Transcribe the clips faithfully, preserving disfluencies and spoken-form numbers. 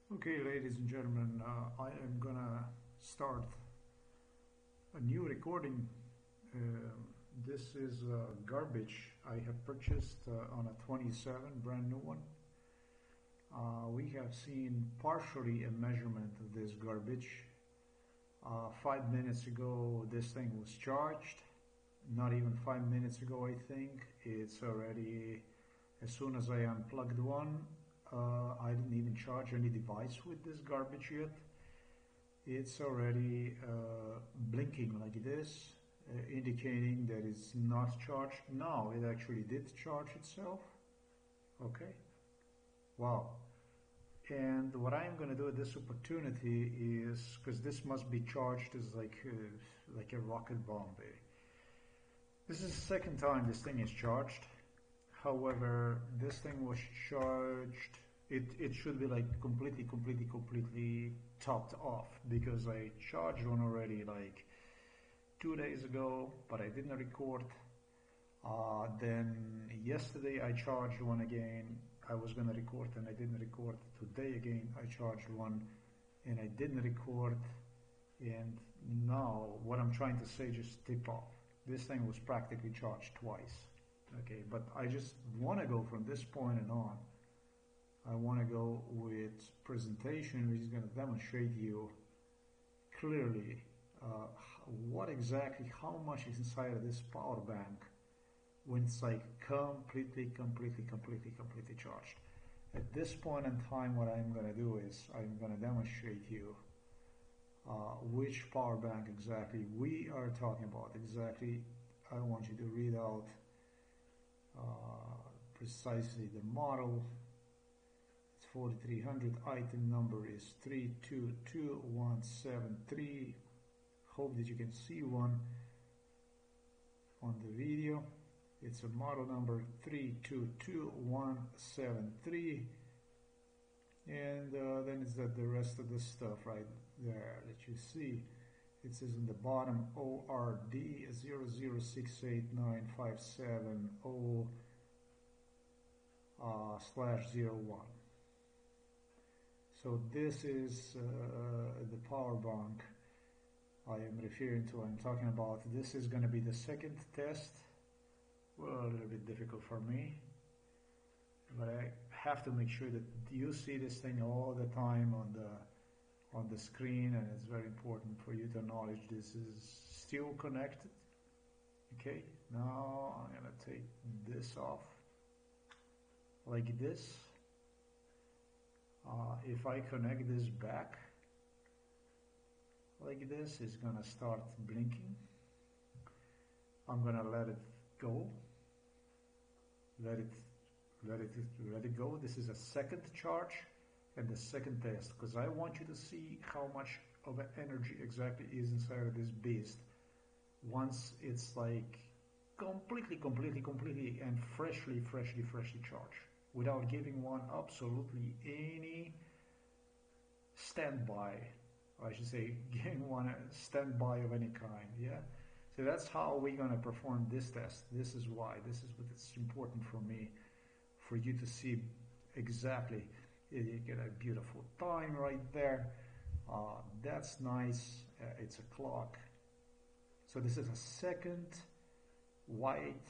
Okay, ladies and gentlemen, uh, I am gonna start a new recording. Uh, this is uh, garbage I have purchased uh, on a twenty-seven, brand new one. Uh, we have seen partially a measurement of this garbage. Uh, five minutes ago, this thing was charged. Not even five minutes ago, I think. It's already, as soon as I unplugged one, Uh, I didn't even charge any device with this garbage yet. It's already uh, blinking like this, uh, indicating that it's not charged. Now it actually did charge itself. Okay. Wow. And what I'm going to do at this opportunity is, because this must be charged as like a, like a rocket bomb. This is the second time this thing is charged. However, this thing was charged, it, it should be like completely, completely, completely topped off, because I charged one already like two days ago, but I didn't record. Uh, then yesterday I charged one again. I was going to record and I didn't record. Today again I charged one and I didn't record. And now what I'm trying to say, just tip off. This thing was practically charged twice. Okay, but I just want to go from this point and on. I want to go with presentation, which is going to demonstrate you clearly uh, what exactly, how much is inside of this power bank when it's like completely, completely, completely, completely charged. At this point in time, what I'm going to do is I'm going to demonstrate you uh, which power bank exactly we are talking about. Exactly, I want you to read out Uh, precisely the model. It's forty-three hundred, item number is three two two one seven three. Hope that you can see one on the video. It's a model number three two two one seven three, and uh, then it's that the rest of the stuff right there that you see. It says in the bottom O R D zero zero six eight nine five seven zero uh, slash zero one. So this is uh, the power bank I am referring to, I'm talking about. This is going to be the second test. Well, a little bit difficult for me, but I have to make sure that you see this thing all the time on the on the screen, and it's very important for you to acknowledge this is still connected. Okay, now I'm gonna take this off like this. Uh, if I connect this back like this, it's gonna start blinking. I'm gonna let it go. Let it, let it, let it go. This is a second charge and the second test, because I want you to see how much of an energy exactly is inside of this beast once it's like completely, completely, completely and freshly, freshly, freshly charged, without giving one absolutely any standby. I should say, giving one a standby of any kind. Yeah. So that's how we're gonna perform this test. This is why. This is what it's important for me, for you to see exactly. You get a beautiful time right there. Uh, that's nice. Uh, it's a clock. So this is a second white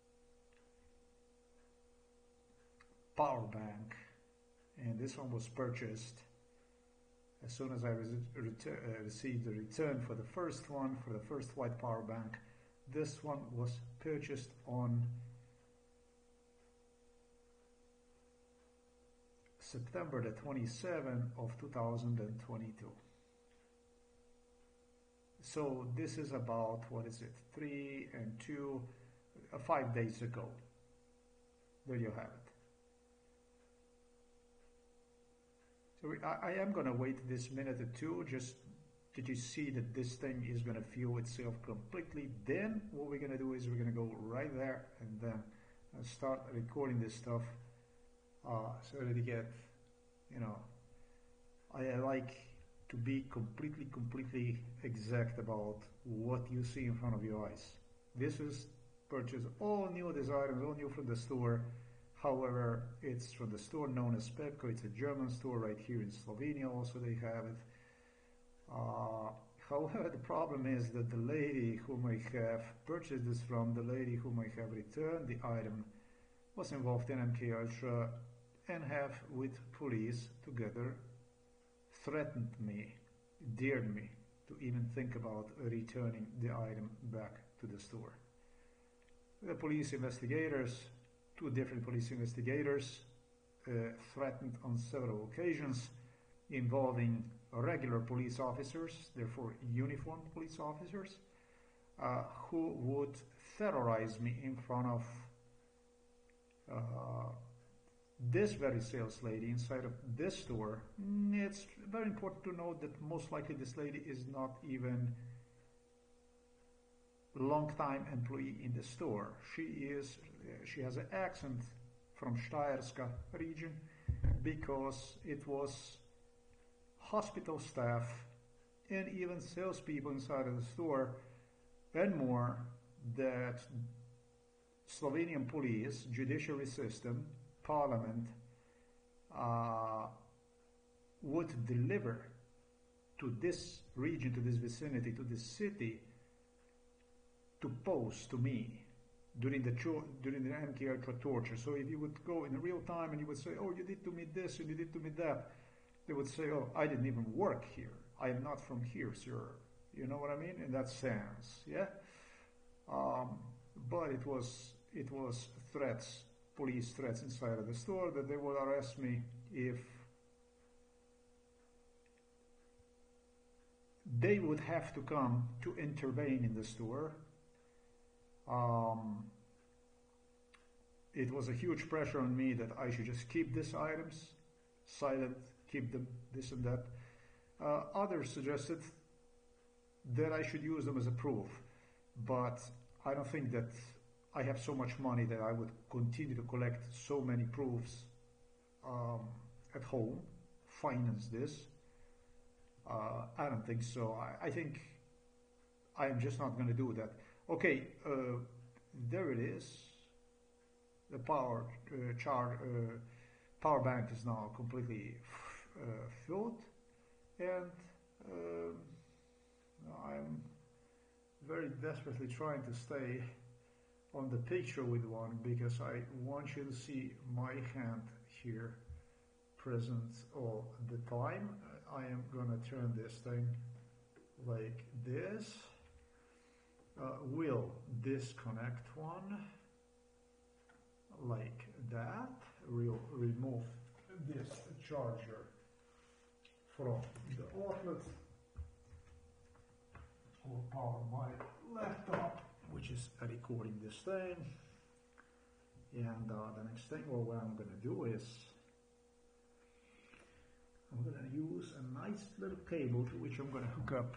power bank, and this one was purchased as soon as I uh, received the return for the first one, for the first white power bank. This one was purchased on September the twenty-seventh of two thousand twenty-two. So this is about, what is it, three and two, uh, five days ago. There you have it. So I, I am going to wait this minute or two, just did you see that this thing is going to fuel itself completely. Then what we're going to do is we're going to go right there and then uh, start recording this stuff. Uh, so that you get, you know, I, I like to be completely, completely exact about what you see in front of your eyes. This is purchased all new, these items, all new from the store. However, it's from the store known as Pepco. It's a German store right here in Slovenia. Also, they have it. Uh, however, the problem is that the lady whom I have purchased this from, the lady whom I have returned the item, was involved in M K Ultra and have, with police together, threatened me, dared me to even think about returning the item back to the store. The police investigators, two different police investigators, uh, threatened on several occasions, involving regular police officers, therefore uniformed police officers, uh, who would terrorize me in front of uh, this very sales lady inside of this store. It's very important to note that most likely this lady is not even long-time employee in the store. She is, she has an accent from Steyerska region because it was hospital staff and even salespeople inside of the store and more that Slovenian police, judiciary system, parliament uh, would deliver to this region, to this vicinity, to this city, to pose to me during the during the M K Ultra torture. So if you would go in real time and you would say, oh, you did to me this and you did to me that, they would say, oh, I didn't even work here. I am not from here, sir. You know what I mean? In that sense, yeah. Um, but it was it was threats, police threats inside of the store that they will arrest me if they would have to come to intervene in the store. Um, it was a huge pressure on me that I should just keep these items silent, keep them this and that. Uh, others suggested that I should use them as a proof, but I don't think that I have so much money that I would continue to collect so many proofs um, at home, finance this. Uh, I don't think so. I, I think I'm just not going to do that. Okay, uh, there it is. The power uh, char, uh, power bank is now completely uh, filled, and uh, I'm very desperately trying to stay on the picture with one because I want you to see my hand here present all the time. I am gonna turn this thing like this. Uh, we'll disconnect one like that. We'll remove this charger from the outlet. We'll power my laptop, which is recording this thing. And uh, the next thing, well, what I'm gonna do is I'm gonna use a nice little cable to which I'm gonna hook up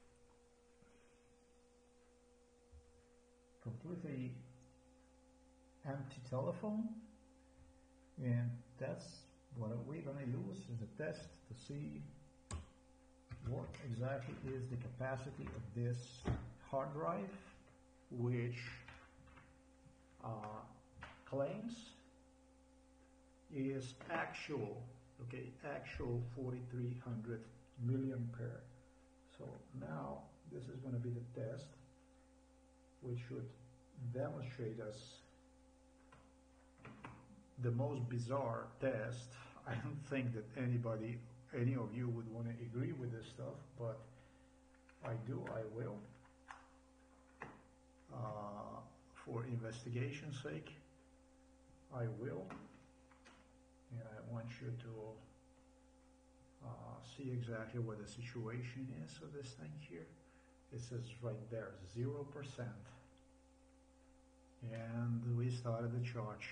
completely empty telephone, and that's what we're gonna use as a test to see what exactly is the capacity of this hard drive, which uh, claims is actual, okay, actual forty-three hundred milliampere. So now this is going to be the test, which should demonstrate us the most bizarre test. I don't think that anybody, any of you would want to agree with this stuff, but I do, I will. Uh, for investigation's sake, I will. And I want you to uh, see exactly what the situation is of this thing here. It says right there, zero percent. And we started the charge.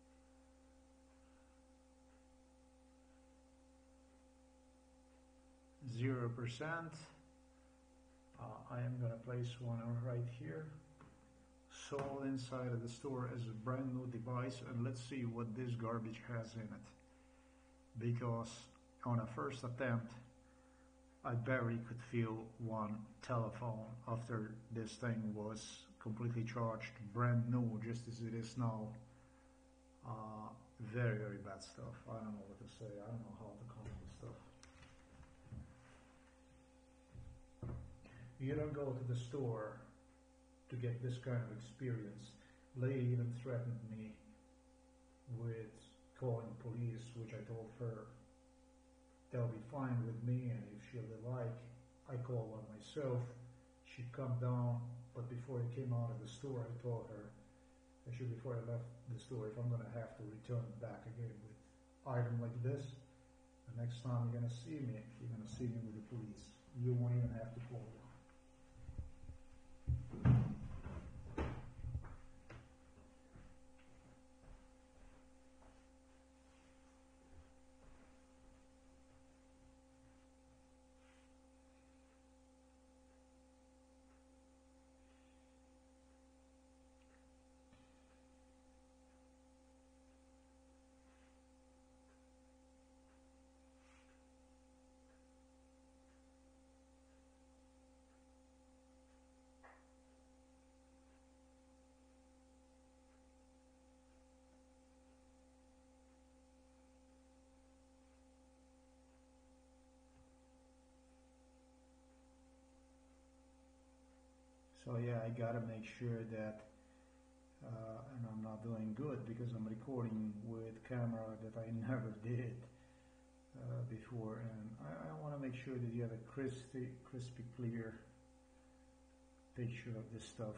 Zero percent. Uh, I am going to place one right here. Sold inside of the store as a brand new device, and let's see what this garbage has in it. Because on a first attempt, I barely could feel one telephone after this thing was completely charged, brand new, just as it is now. Uh, very, very bad stuff. I don't know what to say. I don't know how to call this stuff. You don't go to the store to get this kind of experience. Lady even threatened me with calling police, which I told her that'll be fine with me, and if she'll like, I call one myself. She'd come down, but before I came out of the store, I told her, actually before I left the store, if I'm going to have to return it back again with item like this, the next time you're going to see me, you're going to see me with the police. You won't even have to call them. So yeah, I gotta make sure that, uh, and I'm not doing good because I'm recording with camera that I never did uh, before, and I, I want to make sure that you have a crispy, crispy, clear picture of this stuff.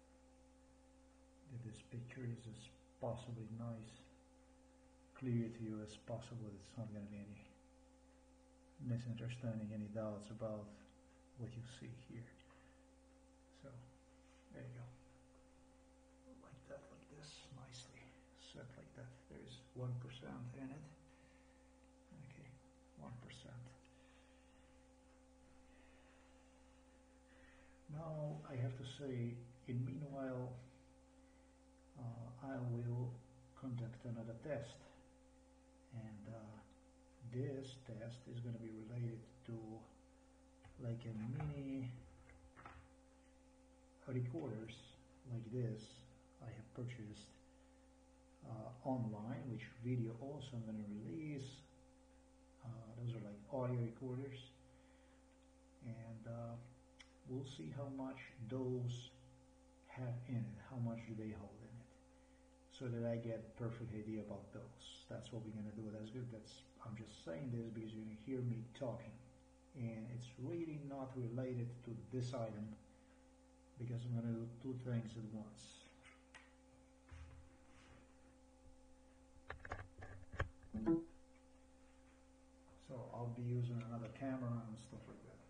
That this picture is as possibly nice, clear to you as possible. It's not going to be any misunderstanding, any doubts about what you see here. So, there you go. Like that, like this, nicely set like that. There's one percent in it. Okay, one percent. Now, I have to say, in meanwhile, uh, I will conduct another test. And uh, this test is going to be related to like a mini recorders like this I have purchased uh, online, which video also I'm going to release. Uh, those are like audio recorders, and uh, we'll see how much those have in it, how much do they hold in it, so that I get a perfect idea about those. That's what we're going to do. That's good. That's I'm just saying this because you're going to hear me talking, and it's really not related to this item, because I'm going to do two things at once. So I'll be using another camera and stuff like that.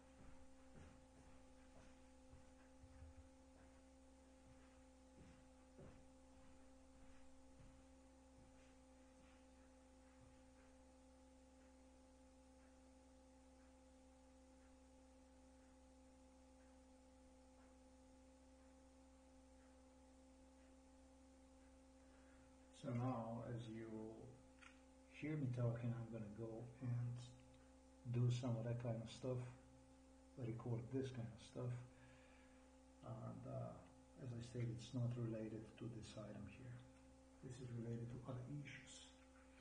So now, as you hear me talking, I'm going to go and do some of that kind of stuff, record this kind of stuff, and uh, as I stated, it's not related to this item here. This is related to other issues.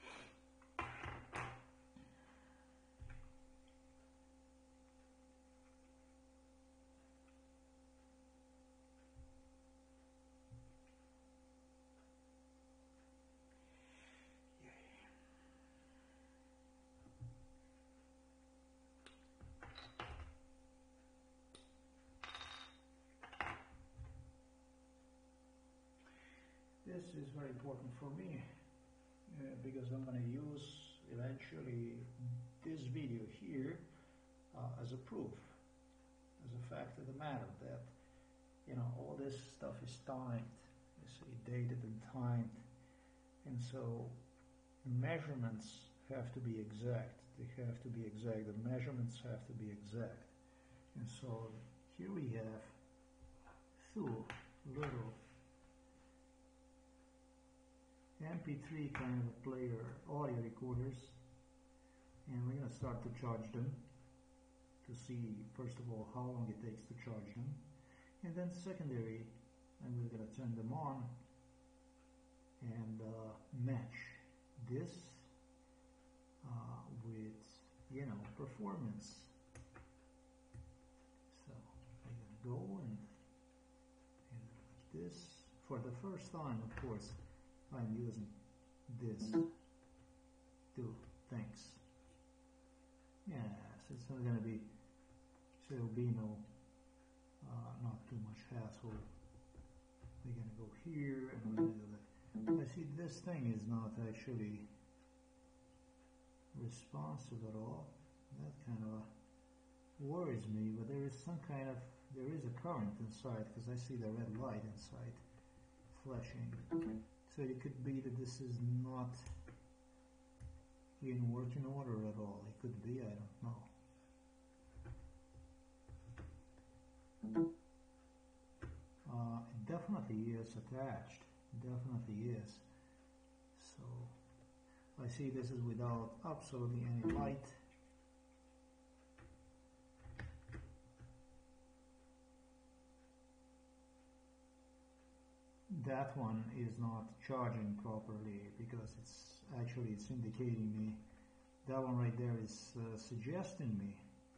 This is very important for me uh, because I'm going to use eventually this video here uh, as a proof, as a fact of the matter that, you know, all this stuff is timed, you see, dated and timed, and so measurements have to be exact. They have to be exact. The measurements have to be exact. And so here we have two little M P three kind of player audio recorders, and we're going to start to charge them to see, first of all, how long it takes to charge them, and then secondary, and we're going to turn them on and uh, match this uh, with, you know, performance. So I'm gonna go and, and like this. For the first time, of course, I'm using this to thanks. Yes, it's not gonna be, so there'll be no, uh, not too much hassle. We're gonna go here and we're gonna do that. I see this thing is not actually responsive at all. That kind of worries me, but there is some kind of, there is a current inside because I see the red light inside flashing. So it could be that this is not in working order at all. It could be, I don't know. Uh, it definitely is attached. Definitely is. So I see this is without absolutely any light. That one is not charging properly because it's actually it's indicating me. That one right there is uh, suggesting me.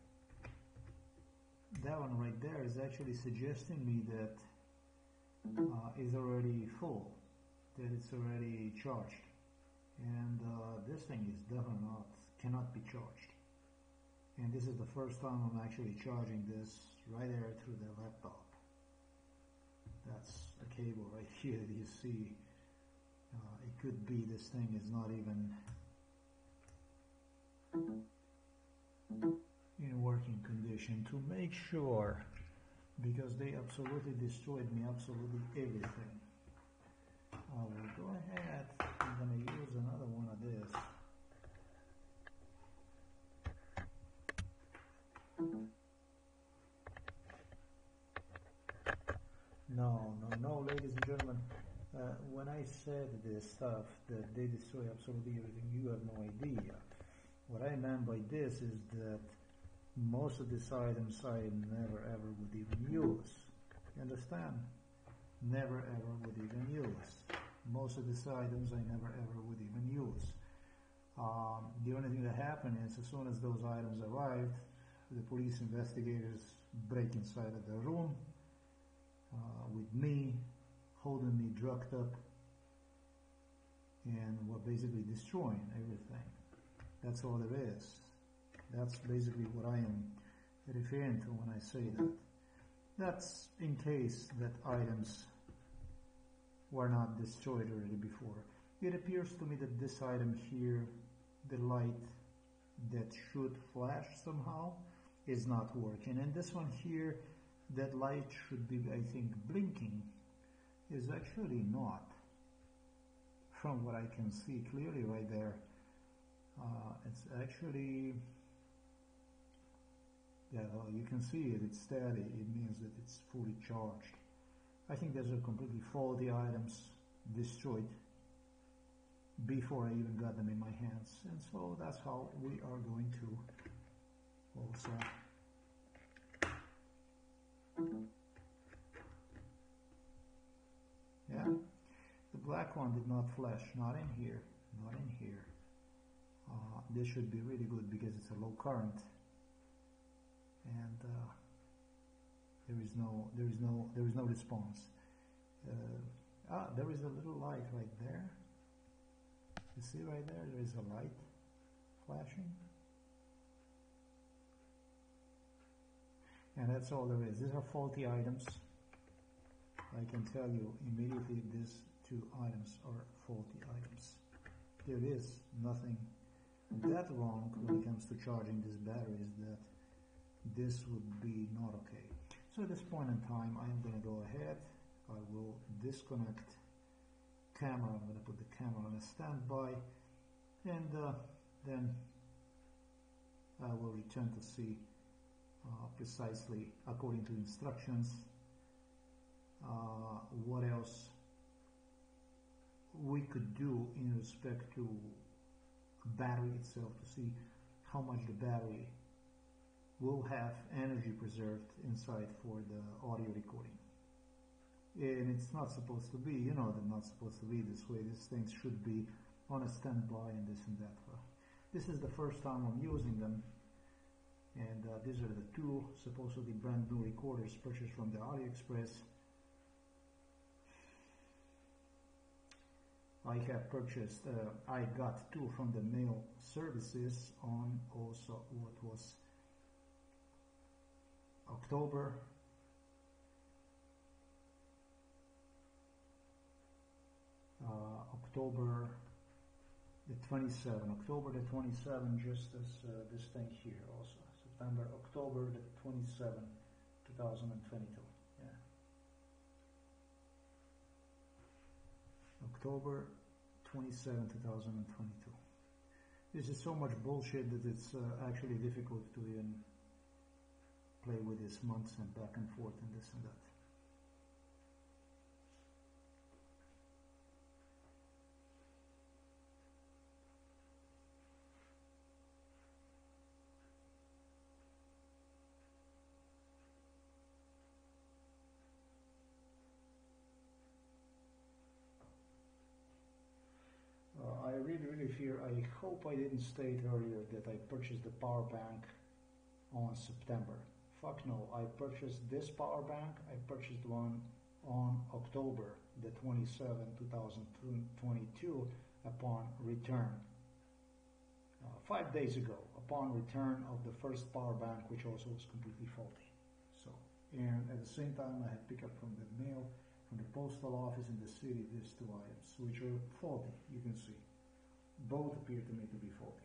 That one right there is actually suggesting me that uh, is already full, that it's already charged, and uh, this thing is definitely not, cannot be charged. And this is the first time I'm actually charging this right there through the laptop. That's a cable right here that you see. Uh, it could be this thing is not even in working condition. To make sure, because they absolutely destroyed me absolutely everything, I will go ahead, I'm going to use another one of this. No, no, no, ladies and gentlemen, uh, when I said this stuff that they destroy absolutely everything, you have no idea. What I meant by this is that most of these items I never ever would even use. You understand? Never ever would even use. Most of these items I never ever would even use. Um, the only thing that happened is as soon as those items arrived, the police investigators break inside of the room uh, with me, holding me drugged up, and were basically destroying everything. That's all there is. That's basically what I am referring to when I say that. That's in case that items were not destroyed already before. It appears to me that this item here, the light that should flash somehow, is not working. And this one here, that light should be, I think, blinking, is actually not. From what I can see clearly right there, uh, it's actually, yeah, well, you can see it, it's steady. It means that it's fully charged. I think those are completely faulty items destroyed before I even got them in my hands. And so that's how we are going to also yeah, the black one did not flash, not in here, not in here. Uh, this should be really good because it's a low current, and uh, there is no, there is no, there is no response. Uh, ah, there is a little light right there. You see right there, there is a light flashing. And that's all there is. These are faulty items. I can tell you immediately these two items are faulty items. There is nothing that wrong when it comes to charging these batteries that this would be not okay. So at this point in time, I am going to go ahead. I will disconnect camera. I'm going to put the camera on a standby, and uh, then I will return to see uh, precisely according to instructions uh, what else we could do in respect to battery itself, to see how much the battery will have energy preserved inside for the audio recording. And it's not supposed to be, you know, they're not supposed to be this way. These things should be on a standby and this and that. Uh, this is the first time I'm using them, and uh, these are the two supposedly brand new recorders purchased from the AliExpress. I have purchased, uh, I got two from the mail services on also what was October. Uh, October the twenty-seventh, October the twenty-seventh, just as uh, this thing here also. September, October the twenty-seventh, two thousand twenty-two. Yeah. October twenty-seventh, two thousand twenty-two. This is so much bullshit that it's uh, actually difficult to even play with these months and back and forth and this and that. Uh, I really, really fear, I hope I didn't state earlier that I purchased the power bank on September. Fuck no, I purchased this power bank, I purchased one on October the twenty-seventh, two thousand twenty-two upon return. Uh, five days ago, upon return of the first power bank, which also was completely faulty. So, and at the same time I had picked up from the mail, from the postal office in the city, these two items, which are faulty, you can see. Both appear to me to be faulty.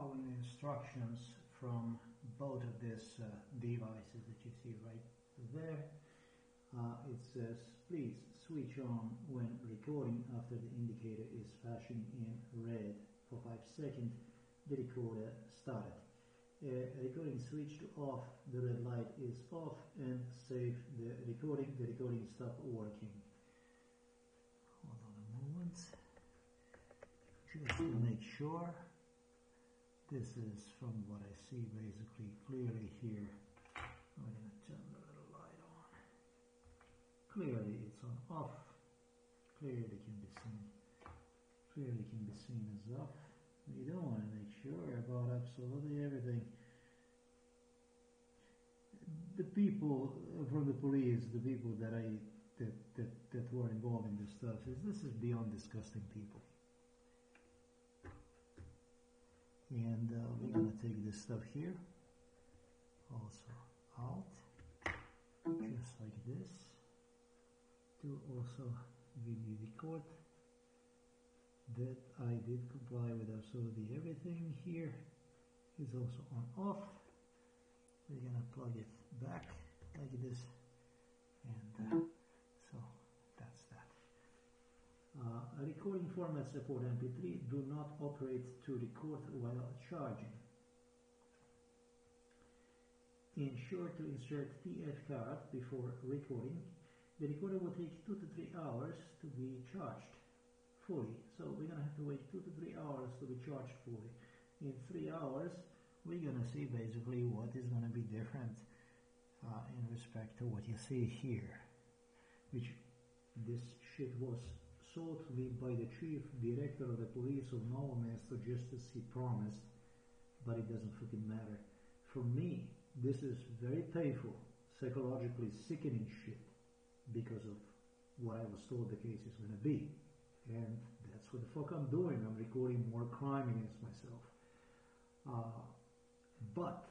following the instructions from both of these uh, devices that you see right there. Uh, it says, please switch on when recording after the indicator is flashing in red. For five seconds, the recorder started. Uh, recording switch to off, the red light is off, and save the recording. The recording stopped working. Hold on a moment. Just to make sure. This is from what I see basically clearly here. I'm going to turn the little light on. Clearly it's on off. Clearly can be seen. Clearly can be seen as off. You don't want to make sure about absolutely everything. The people from the police, the people that I that that, that were involved in this stuff, is this is beyond disgusting people. And uh, we're gonna take this stuff here also out, just like this, to also video record. That I did comply with absolutely everything. Here is also on off. We're gonna plug it back like this, and uh, so that's that. Uh, recording format support M P three. Do not operate to record while charging. Ensure to insert T F card before recording. The recorder will take two to three hours to be charged fully. So we're gonna have to wait two to three hours to be charged fully. In three hours, we're gonna see basically what is gonna be different uh, in respect to what you see here, which this shit was sold to me by the chief director of the police of NOVO MESTO just as he promised, but it doesn't fucking matter. For me, this is very painful, psychologically sickening shit because of what I was told the case is gonna be. And that's what the fuck I'm doing. I'm recording more crime against myself. Uh, but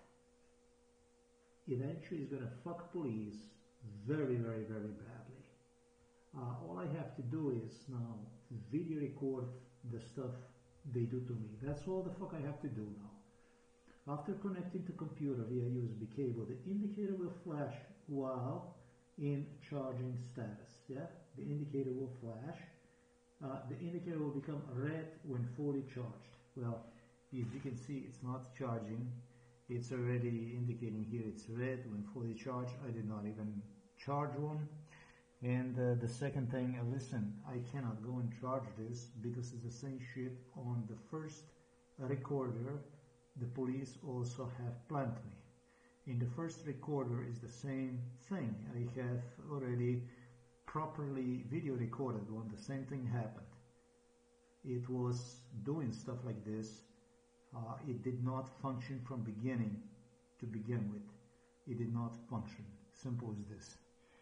eventually it's going to fuck police very, very, very badly. Uh, all I have to do is now video record the stuff they do to me. That's all the fuck I have to do now. After connecting to computer via U S B cable, the indicator will flash while in charging status. Yeah, the indicator will flash. Uh, the indicator will become red when fully charged. Well, as you can see, it's not charging. It's already indicating here it's red when fully charged. I did not even charge one. And uh, the second thing, uh, listen, I cannot go and charge this because it's the same shit on the first recorder the police also have planted me. In the first recorder is the same thing. I have already properly video recorded when the same thing happened. It was doing stuff like this. Uh, it did not function from beginning to begin with. It did not function. Simple as this.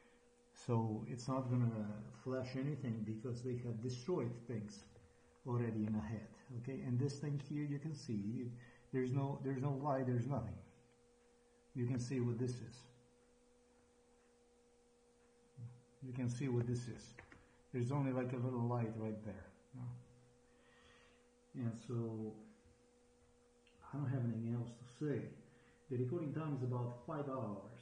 So it's not gonna flash anything because they have destroyed things already in ahead. Okay, and this thing here you can see there's no there's no light, there's nothing. You can see what this is. You can see what this is. There's only like a little light right there. No? And so, I don't have anything else to say. The recording time is about five hours.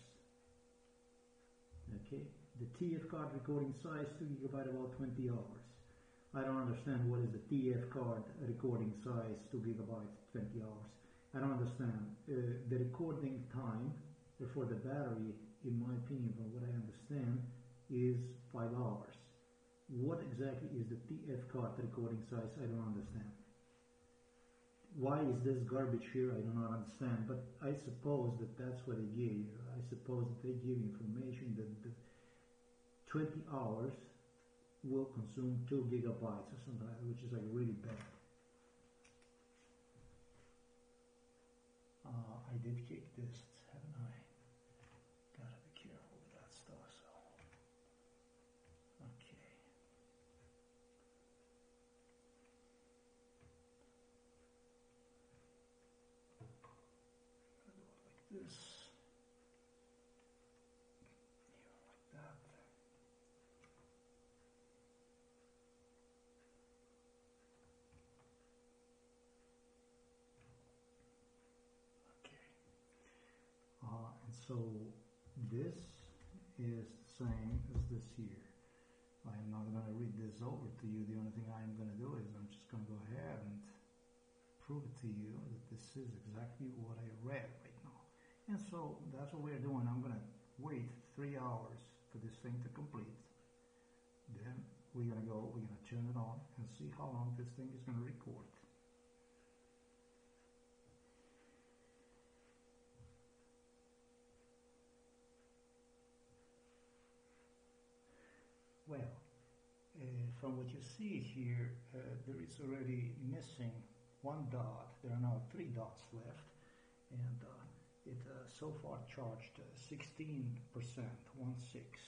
Okay? The T F card recording size, two gigabyte, about twenty hours. I don't understand what is the T F card recording size, two gigabyte, twenty hours. I don't understand. Uh, the recording time for the battery, in my opinion, from what I understand, is five hours. What exactly is the T F card recording size? I don't understand. Why is this garbage here? I do not understand. But I suppose that that's what they give you. I suppose that they give information that the twenty hours will consume two gigabytes or something like that, which is like really bad. Uh, I did kick this, haven't I? Gotta be careful with that stuff. So, okay. I'll do it like this. Here, like that. So this is the same as this here. I am not going to read this over to you. The only thing I am going to do is I'm just going to go ahead and prove it to you that this is exactly what I read right now. And so that's what we're doing. I'm going to wait three hours for this thing to complete. Then we're going to go, we're going to turn it on and see how long this thing is going to record. Well, uh, from what you see here, uh, there is already missing one dot. There are now three dots left, and uh, it uh, so far charged uh, sixteen percent, one six.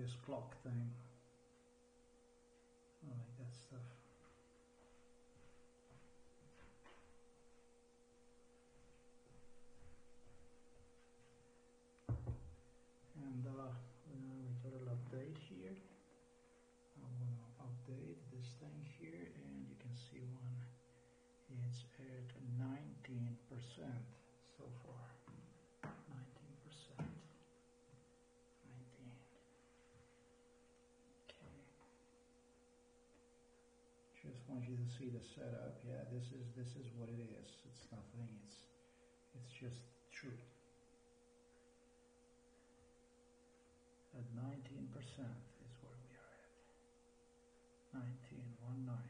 this clock thing. I like that stuff. And uh, we got a little update here. I want to update this thing here, and you can see one. It's at nineteen percent so far. nineteen percent. nineteen. Okay. Just want you to see the setup. Yeah, this is this is what it is. It's nothing. It's it's just true. At nineteen percent is where we are at. nineteen, one nine.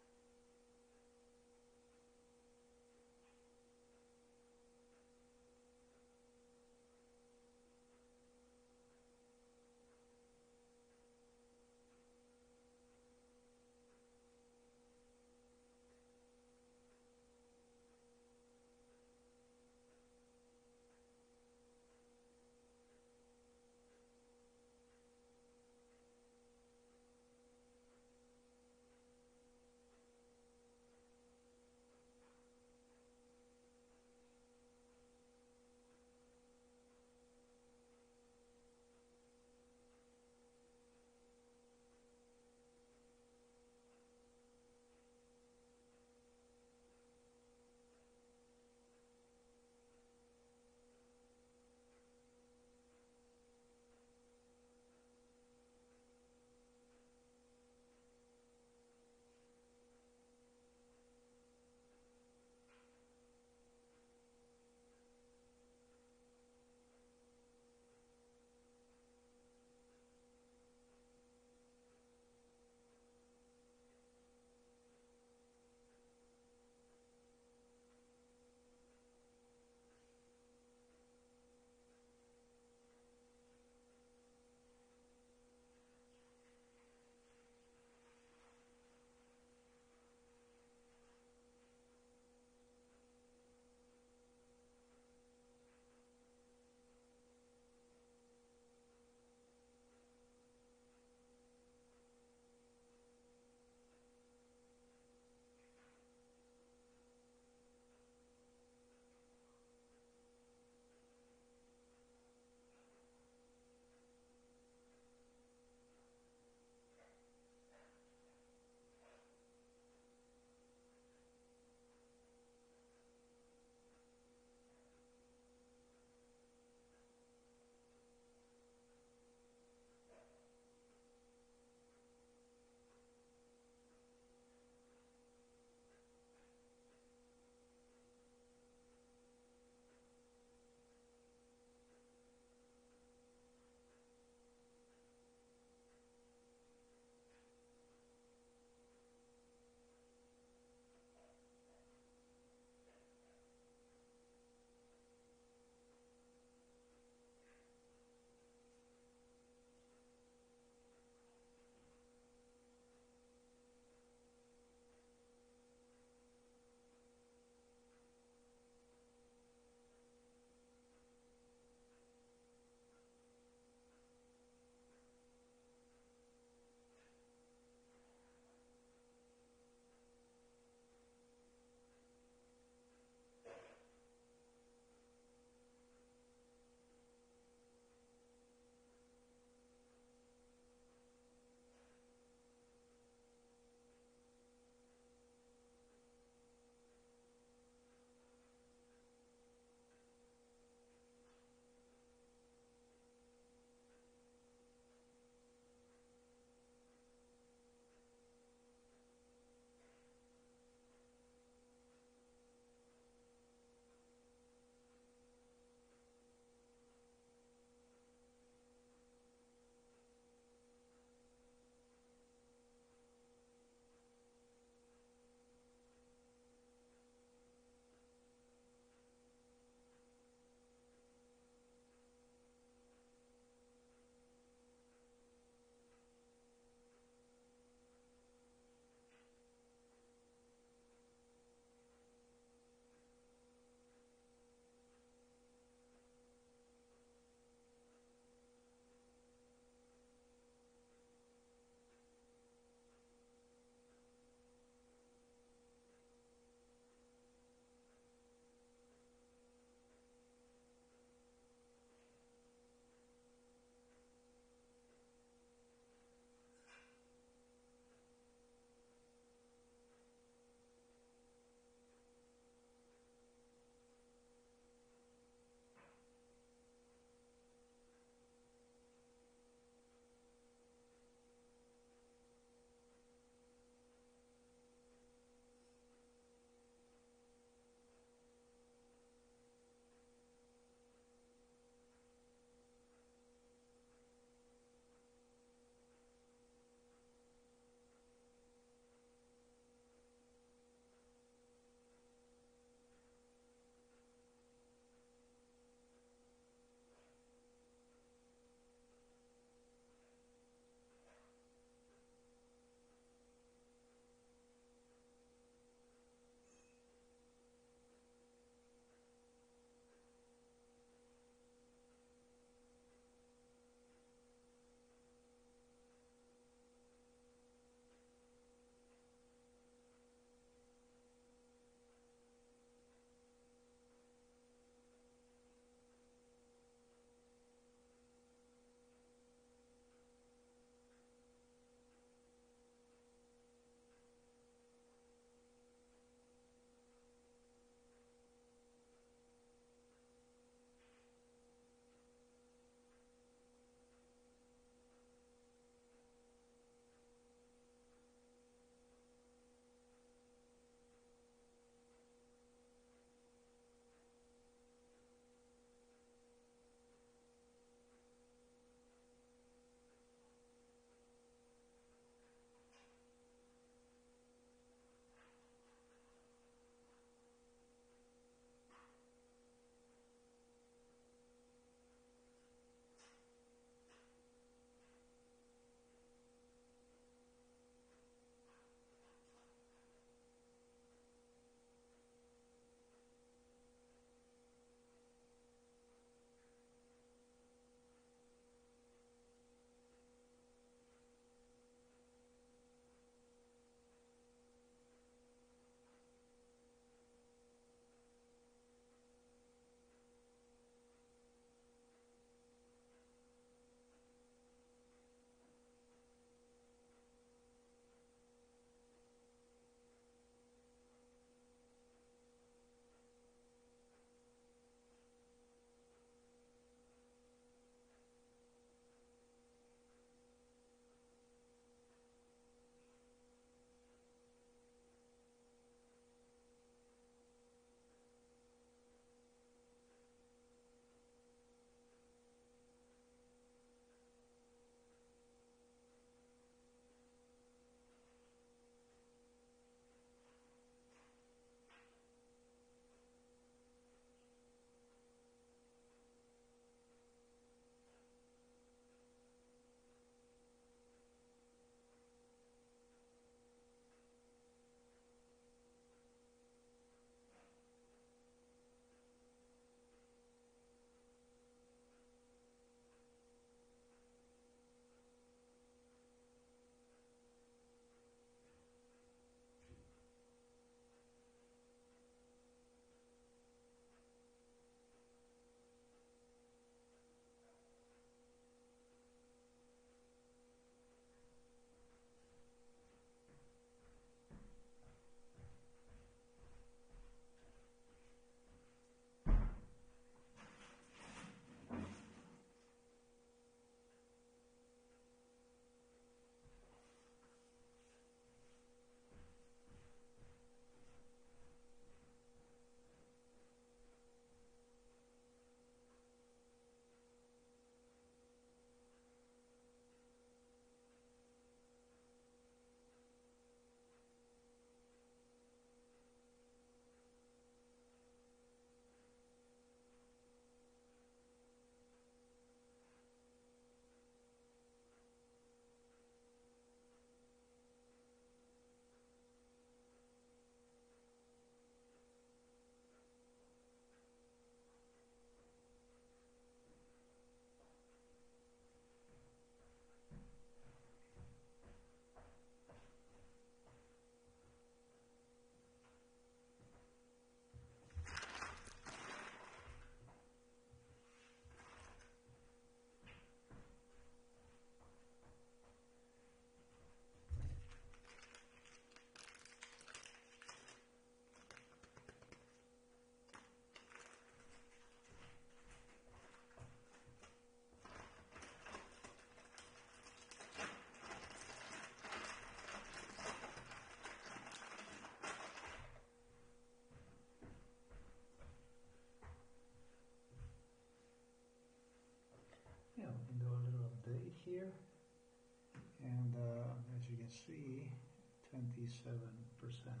here, and uh, as you can see, twenty-seven percent.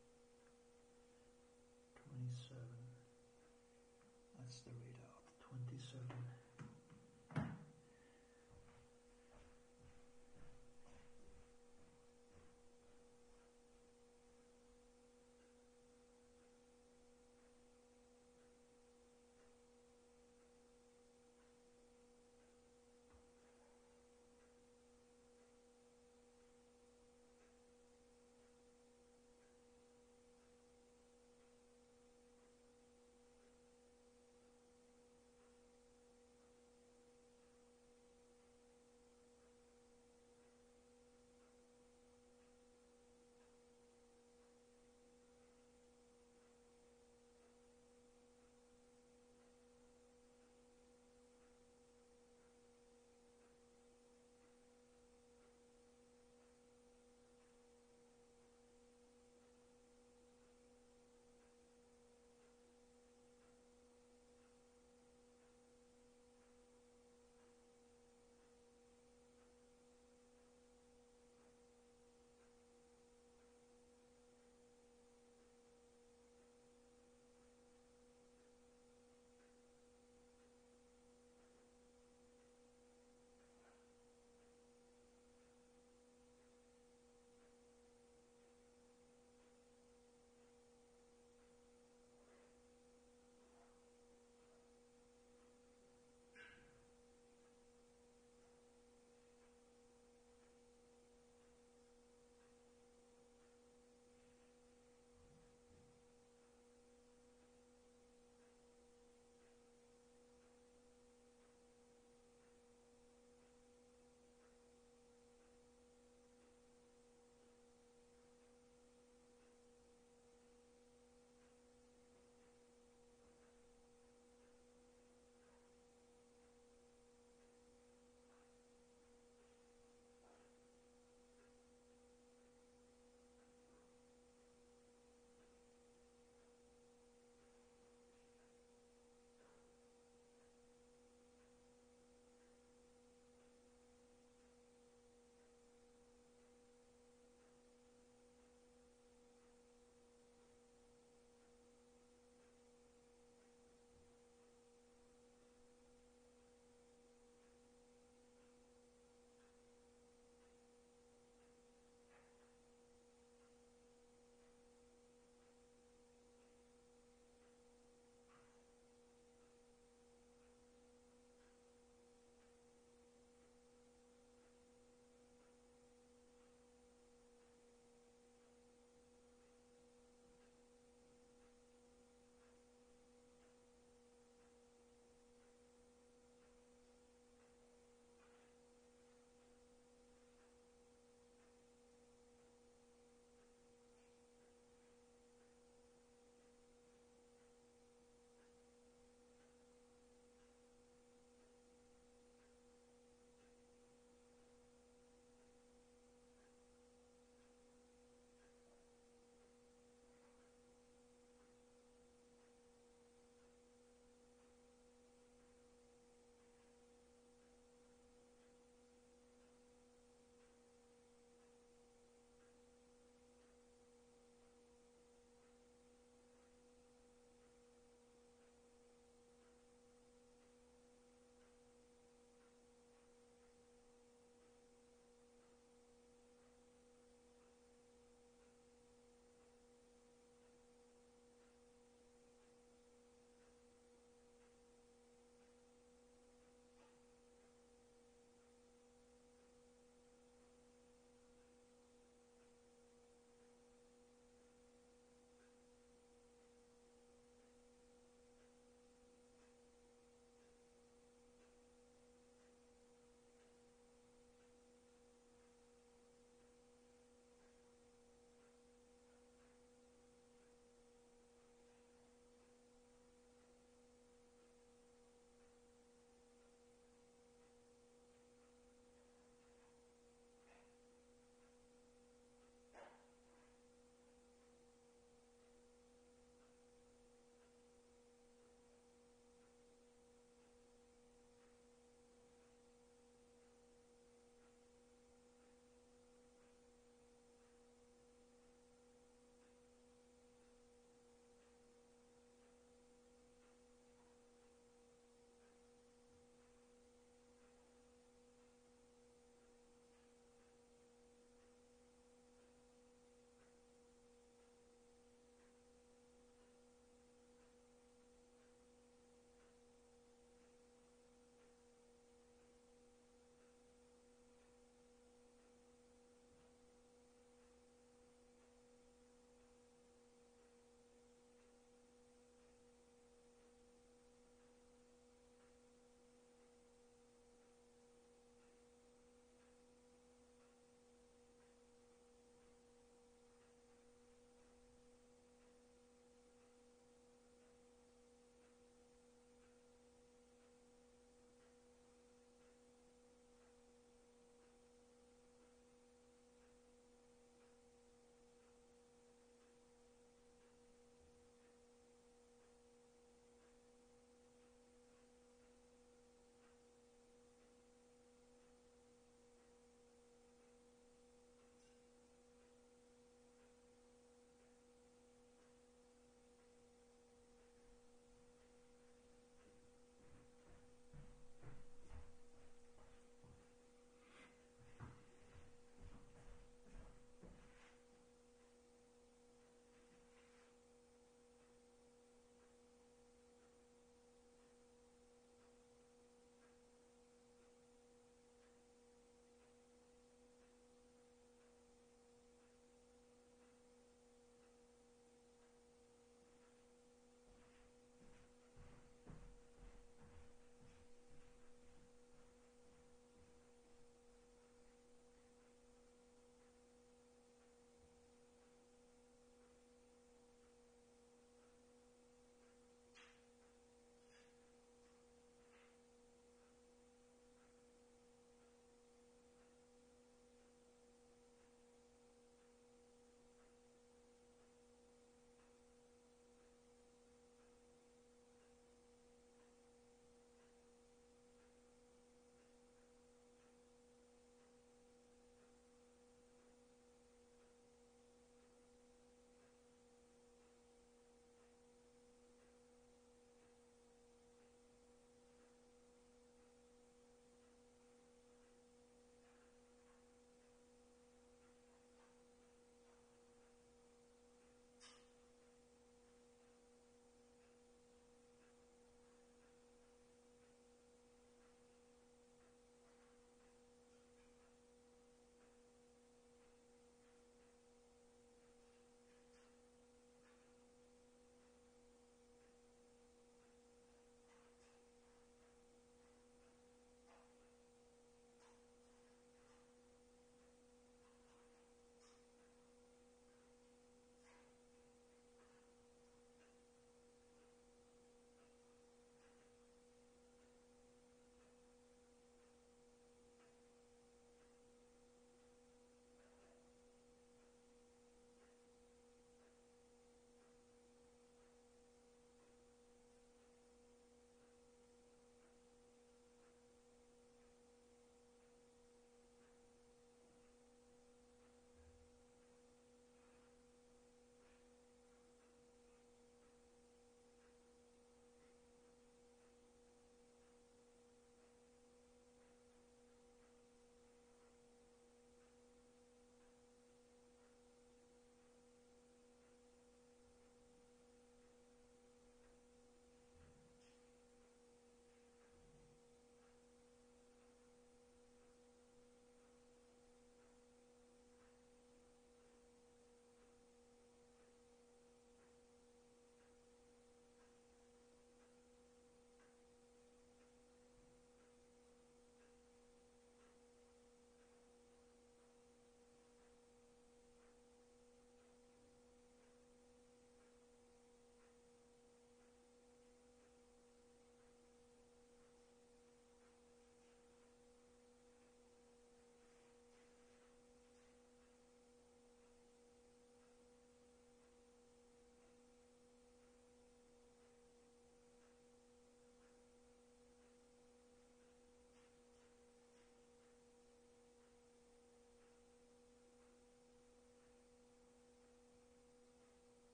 twenty-seven. That's the readout. twenty-seven.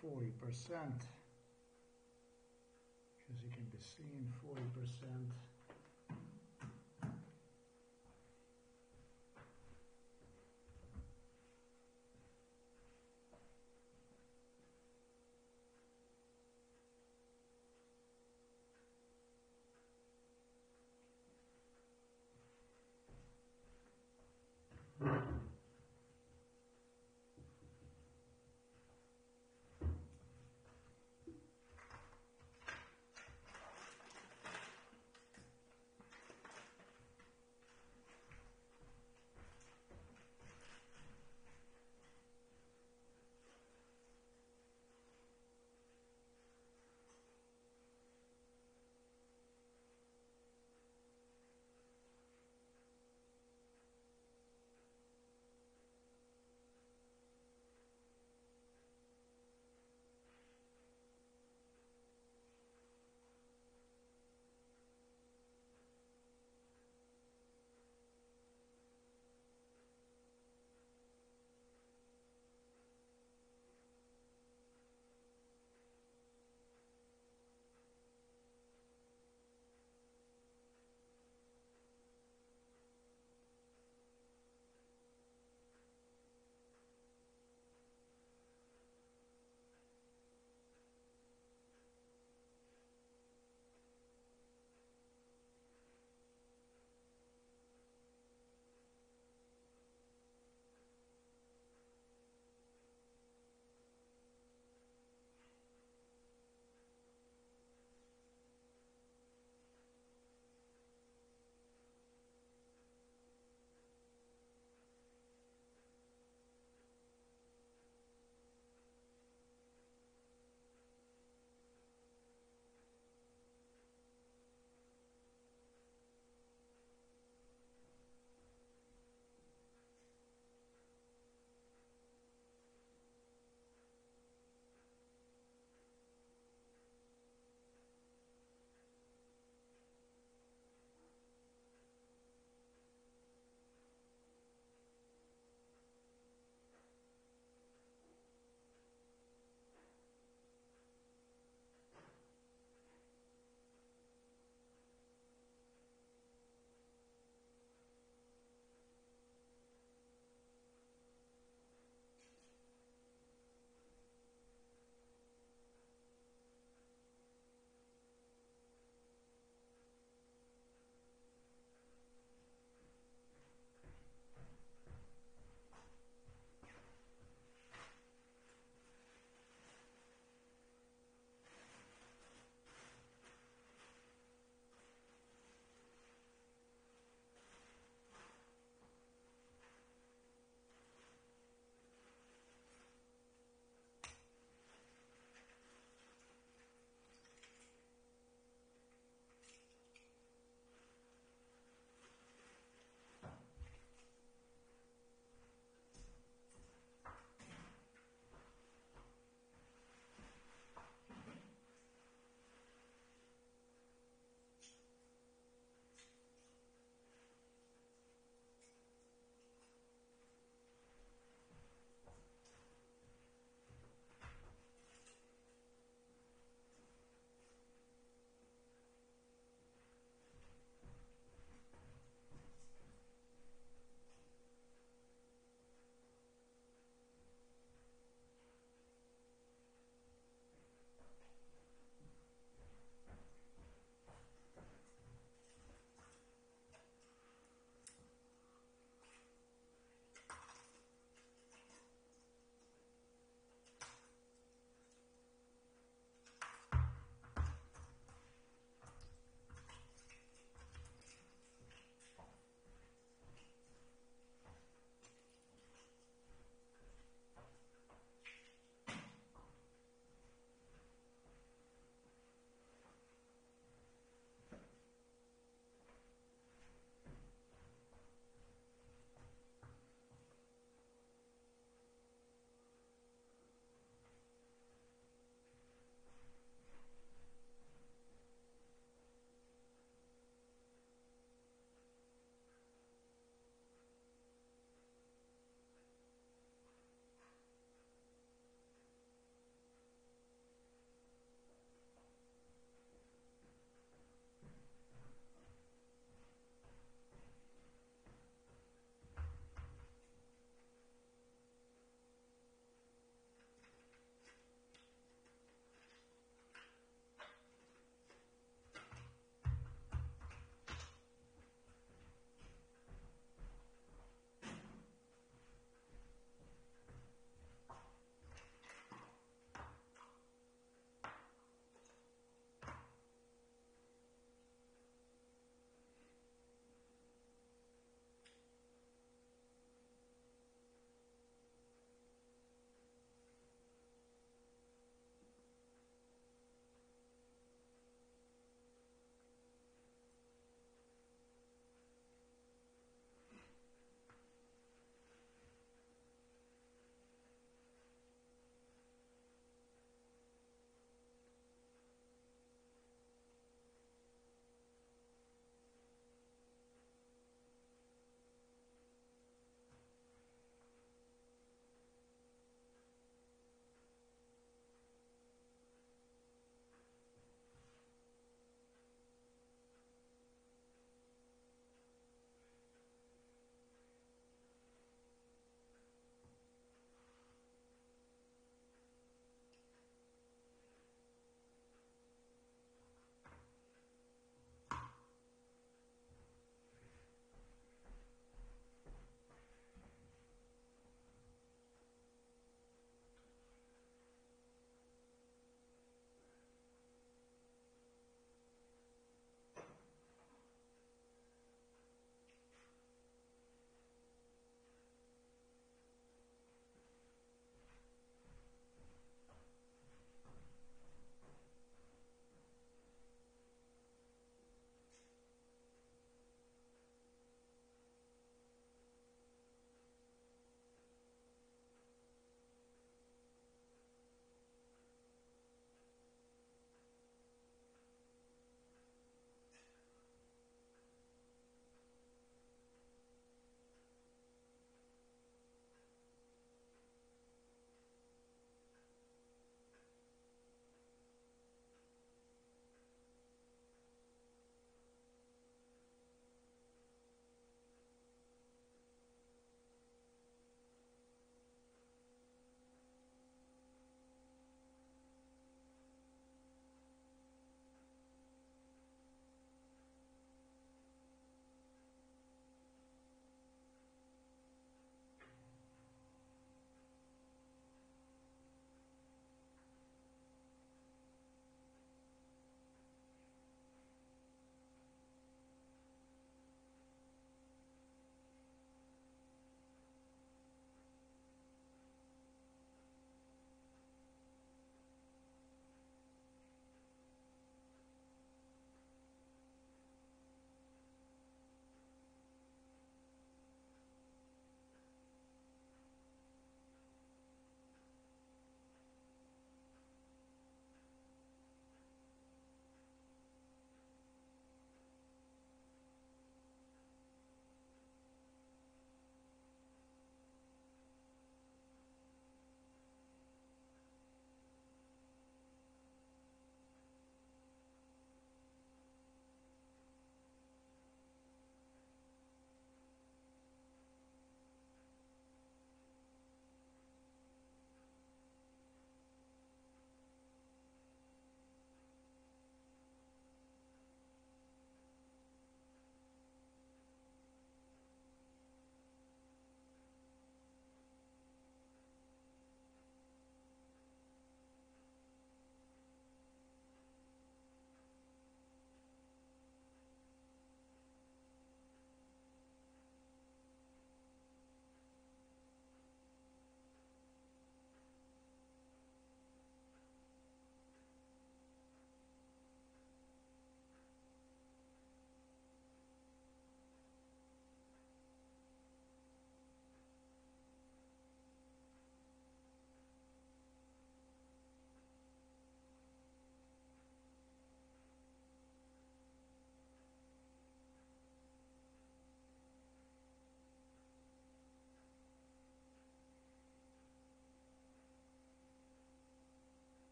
forty percent. As you can be seen, forty percent.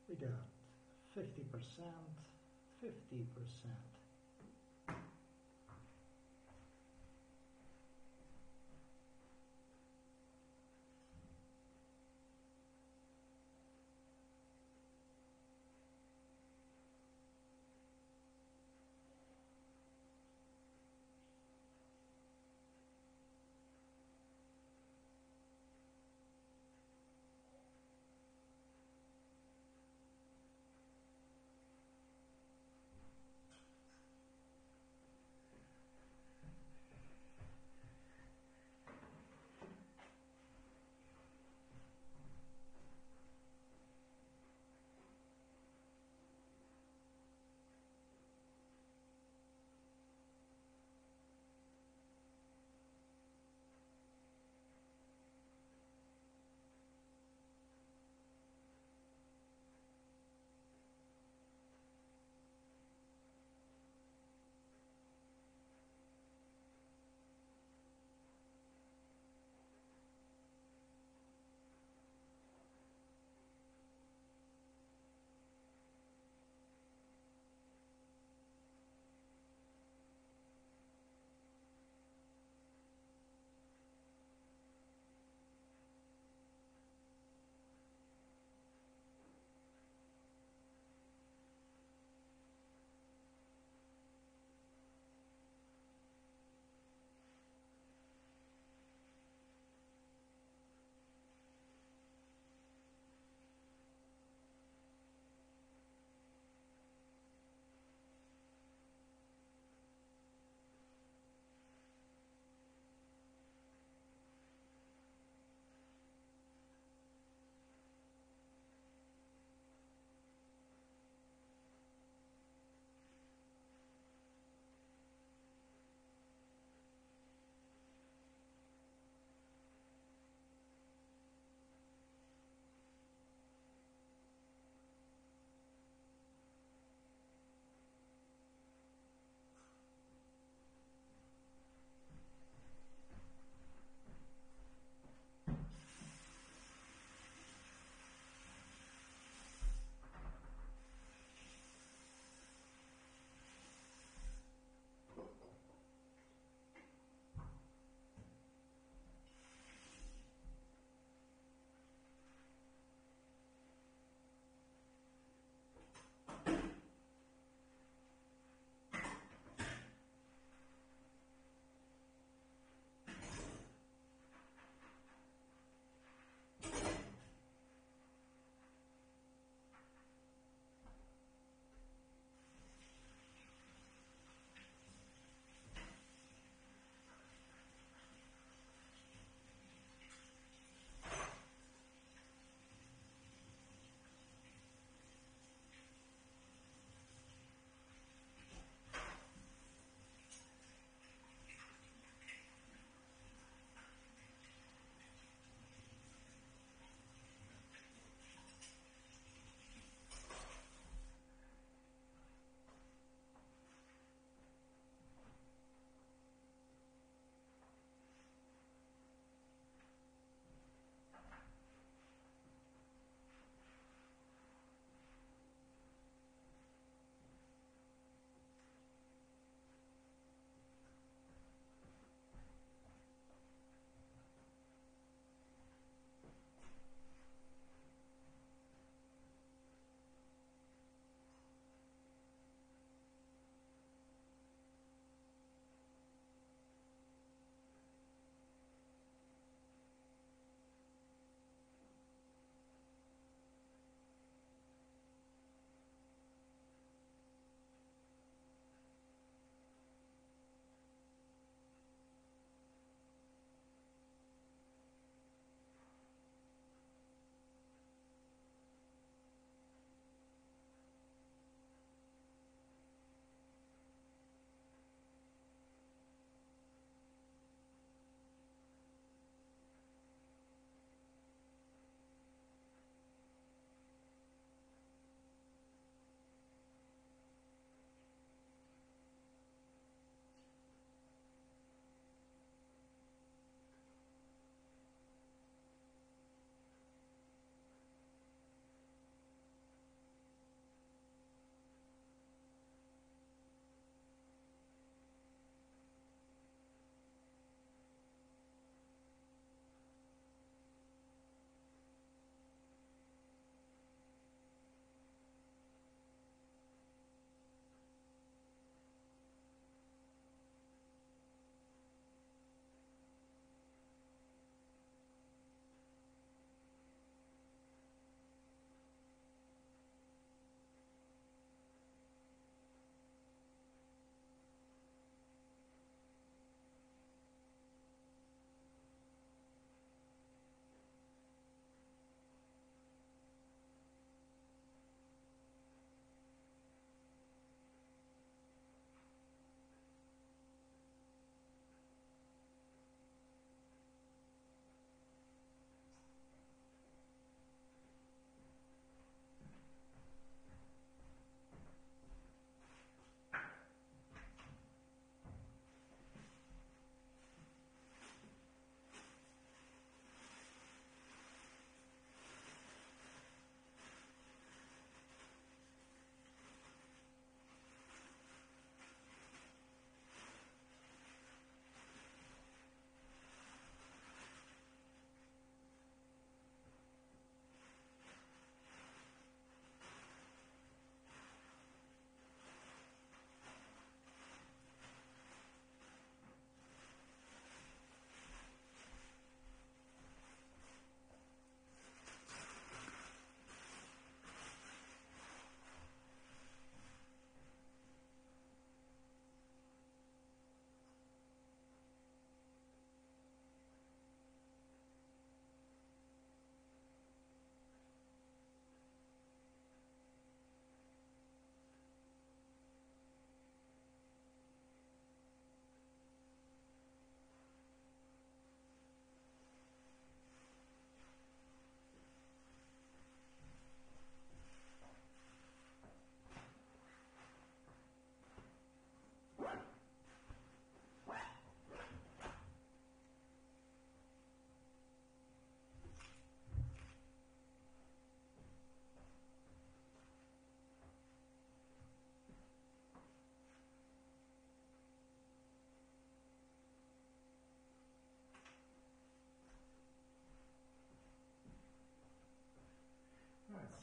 We got fifty percent, fifty percent.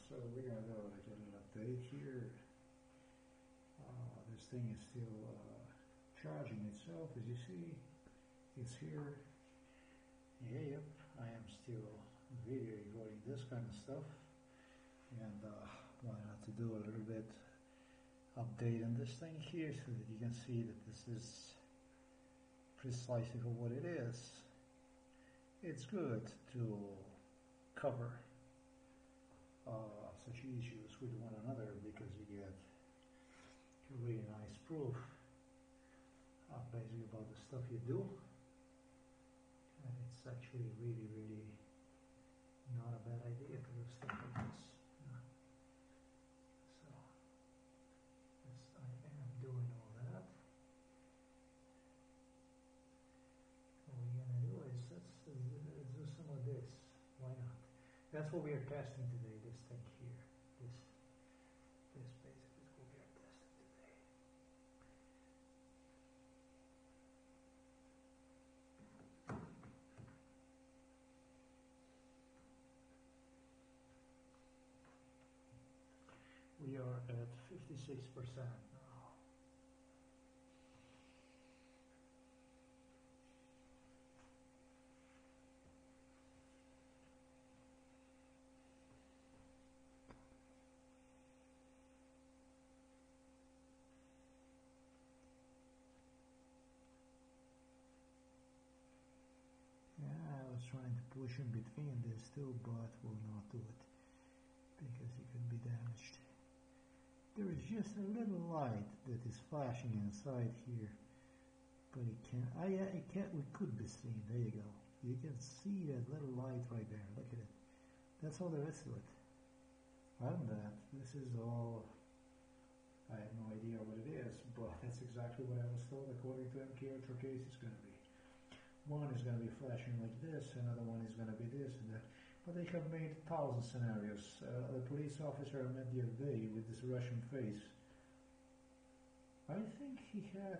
so we're gonna do like a little update here. Uh, this thing is still uh, charging itself, as you see. It's here. Yeah, yep, I am still video recording this kind of stuff, and uh, why not to do a little bit update on this thing here so that you can see that this is precisely for what it is. It's good to cover uh, such issues with one another because you get a really nice proof uh, basically about the stuff you do, and it's actually really really not a bad idea to do stuff like this. Yeah. So yes, I am doing all that. What we're gonna do is let's, let's do some of this. Why not? That's what we are testing today, this thing here. This, this basically is what we are testing today. We are at fifty-six percent now. Yeah, I was trying to push in between this too, but will not do it because it could be damaged. There is just a little light that is flashing inside here, but it can't. I it can't. It could be seen. There you go. You can see that little light right there. Look at it. That's all there is to it. Other than that, this is all. I have no idea what it is, but that's exactly what I was told according to M K Ultra case it's going to be. One is going to be flashing like this, another one is going to be this and that. But they have made thousand scenarios. Uh, the police officer I met the other day with this Russian face, I think he had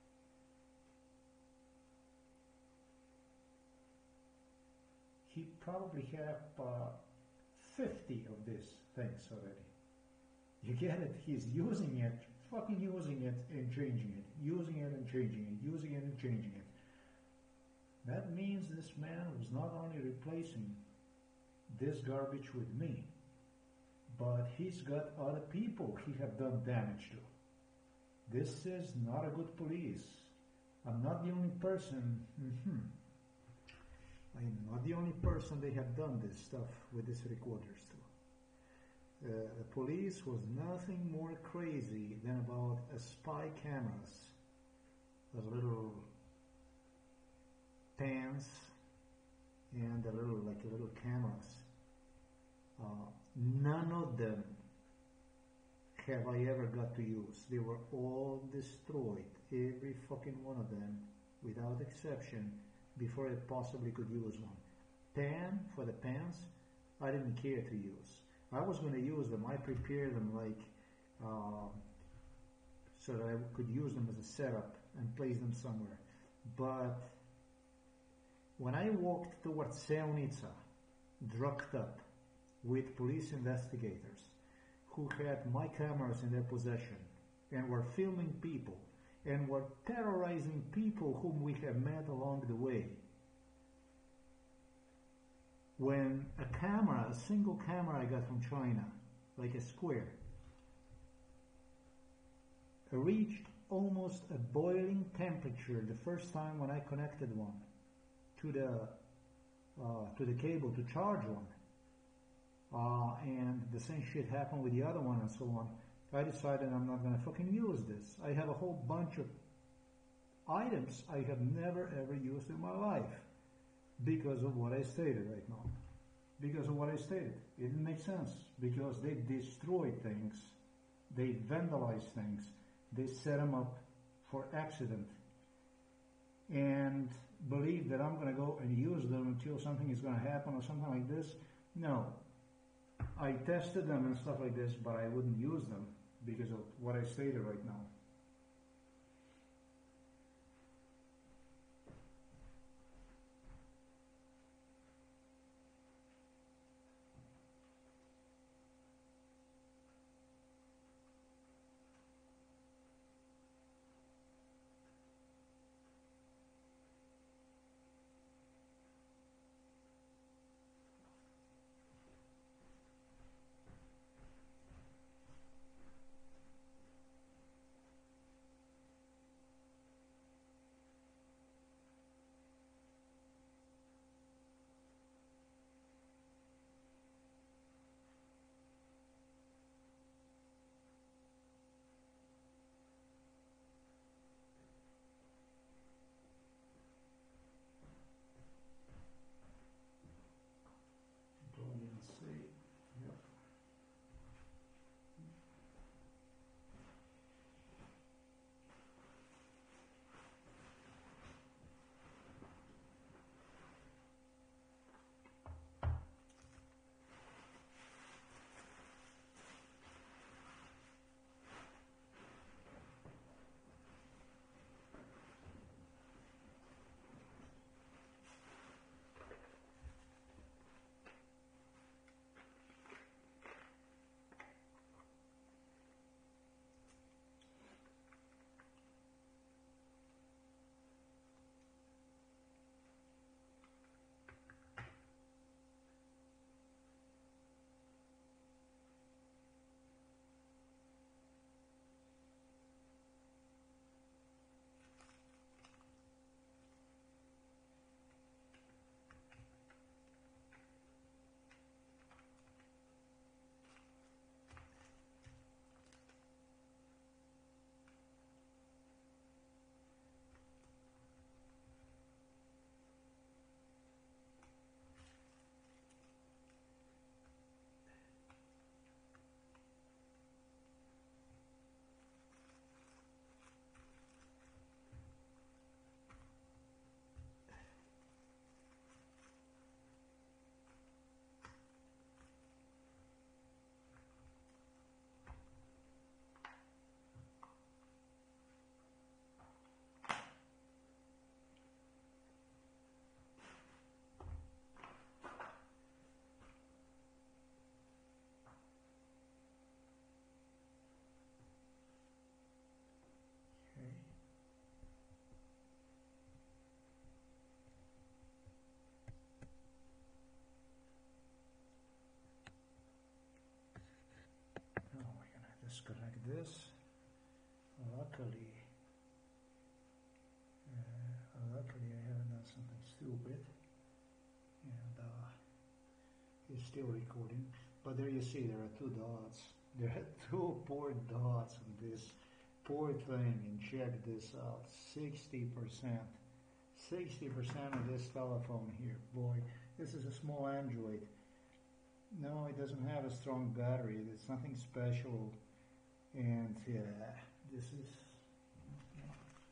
he probably had uh, fifty of these things already. You get it? He's using it, fucking using it and changing it, using it and changing it, using it and changing it. That means this man was not only replacing this garbage with me, but he's got other people he have done damage to. This is not a good police. I'm not the only person. Mm-hmm. I am not the only person they have done this stuff with these recorders to. Uh, the police was nothing more crazy than about a spy cameras, the little pans and a little like a little cameras. Uh, none of them have I ever got to use. They were all destroyed, every fucking one of them, without exception, before I possibly could use one. Pan, for the pans, I didn't care to use. I was going to use them. I prepared them like uh, so that I could use them as a setup and place them somewhere. But when I walked towards Selnica, drugged up, with police investigators who had my cameras in their possession and were filming people and were terrorizing people whom we have met along the way. When a camera, a single camera I got from China, like a square, reached almost a boiling temperature the first time when I connected one to the uh, to the cable to charge one. Uh, and the same shit happened with the other one and so on. I decided I'm not going to fucking use this. I have a whole bunch of items I have never ever used in my life because of what I stated right now. Because of what I stated. It didn't make sense because they destroy things, they vandalize things, they set them up for accident and believe that I'm going to go and use them until something is going to happen or something like this. No. I tested them and stuff like this, but I wouldn't use them because of what I stated right now. this. Luckily, uh, luckily I haven't done something stupid, and uh, it's still recording. But there you see, there are two dots. There are two port dots on this port thing, and check this out, sixty percent. sixty percent of this telephone here, boy, this is a small Android. No, it doesn't have a strong battery, it's nothing special, and yeah, this is, yeah.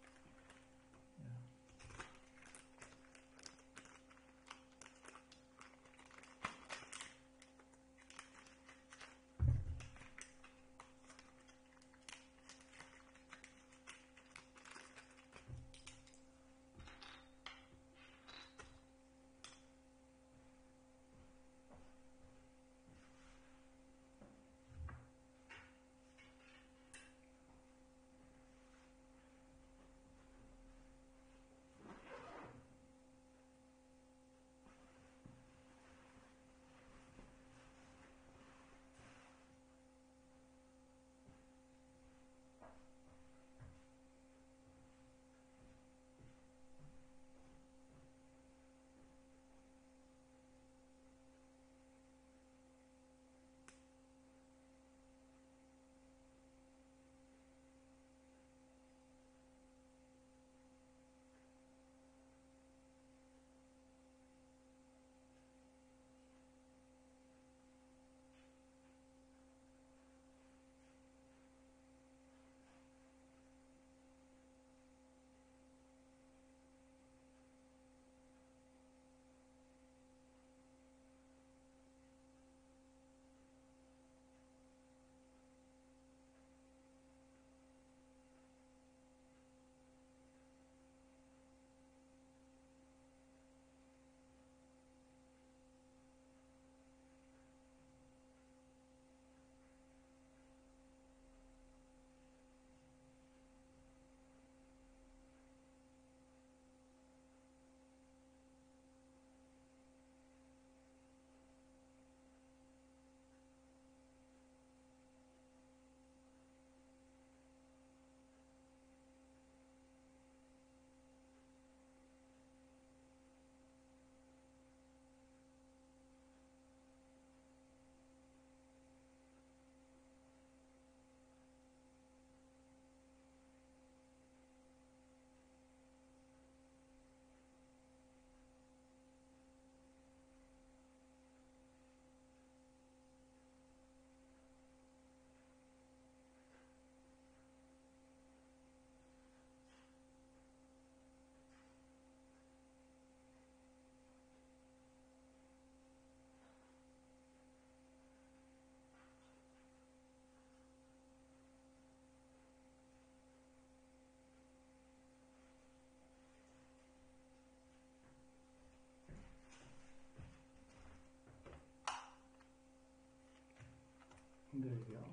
There you go.